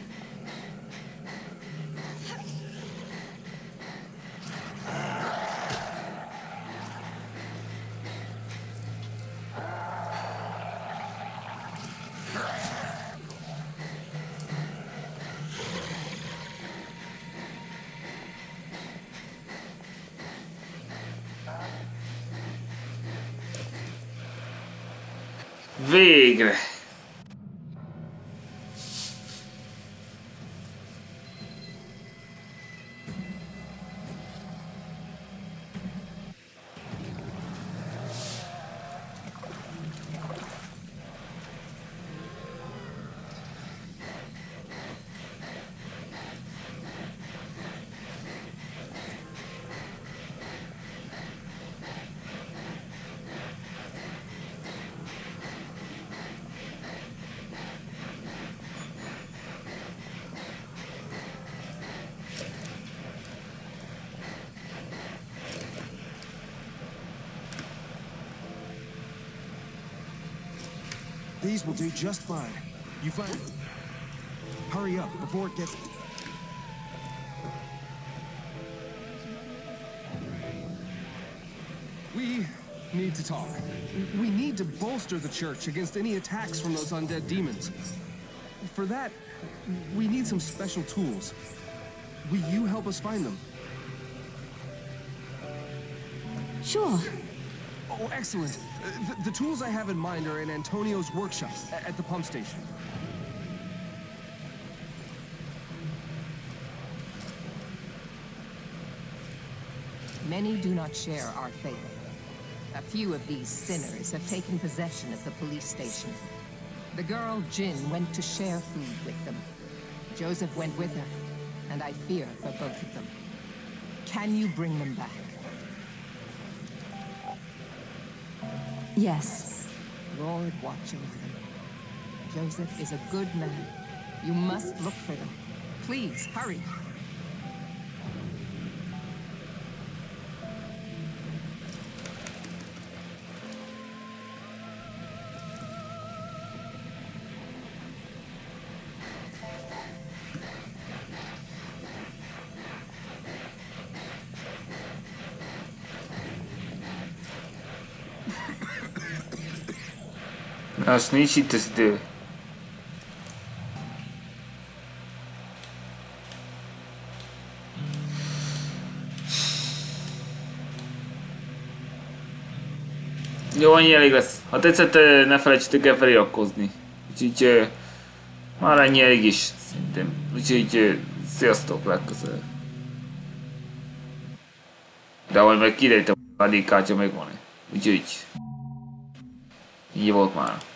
Végre! These will do just fine. You find... Hurry up before it gets... We need to talk. We need to bolster the church against any attacks from those undead demons. For that, we need some special tools. Will you help us find them? Sure. Oh, excellent. The tools I have in mind are in Antonio's workshop at the pump station. Many do not share our faith. A few of these sinners have taken possession of the police station. The girl, Jin, went to share food with them. Joseph went with her, and I fear for both of them. Can you bring them back? Yes. Lord, watch over them. Joseph is a good man. You must look for them. Please, hurry. Azt nincs itt az idő. Jó, annyi elég lesz. Ha tetszett, ne felejtsétek el feliratkozni. Úgyhogy már ennyi elég is, szerintem. Úgyhogy sziasztok legközelebb. De majd meg kiderült, a kártya megvan. Úgyhogy így volt már.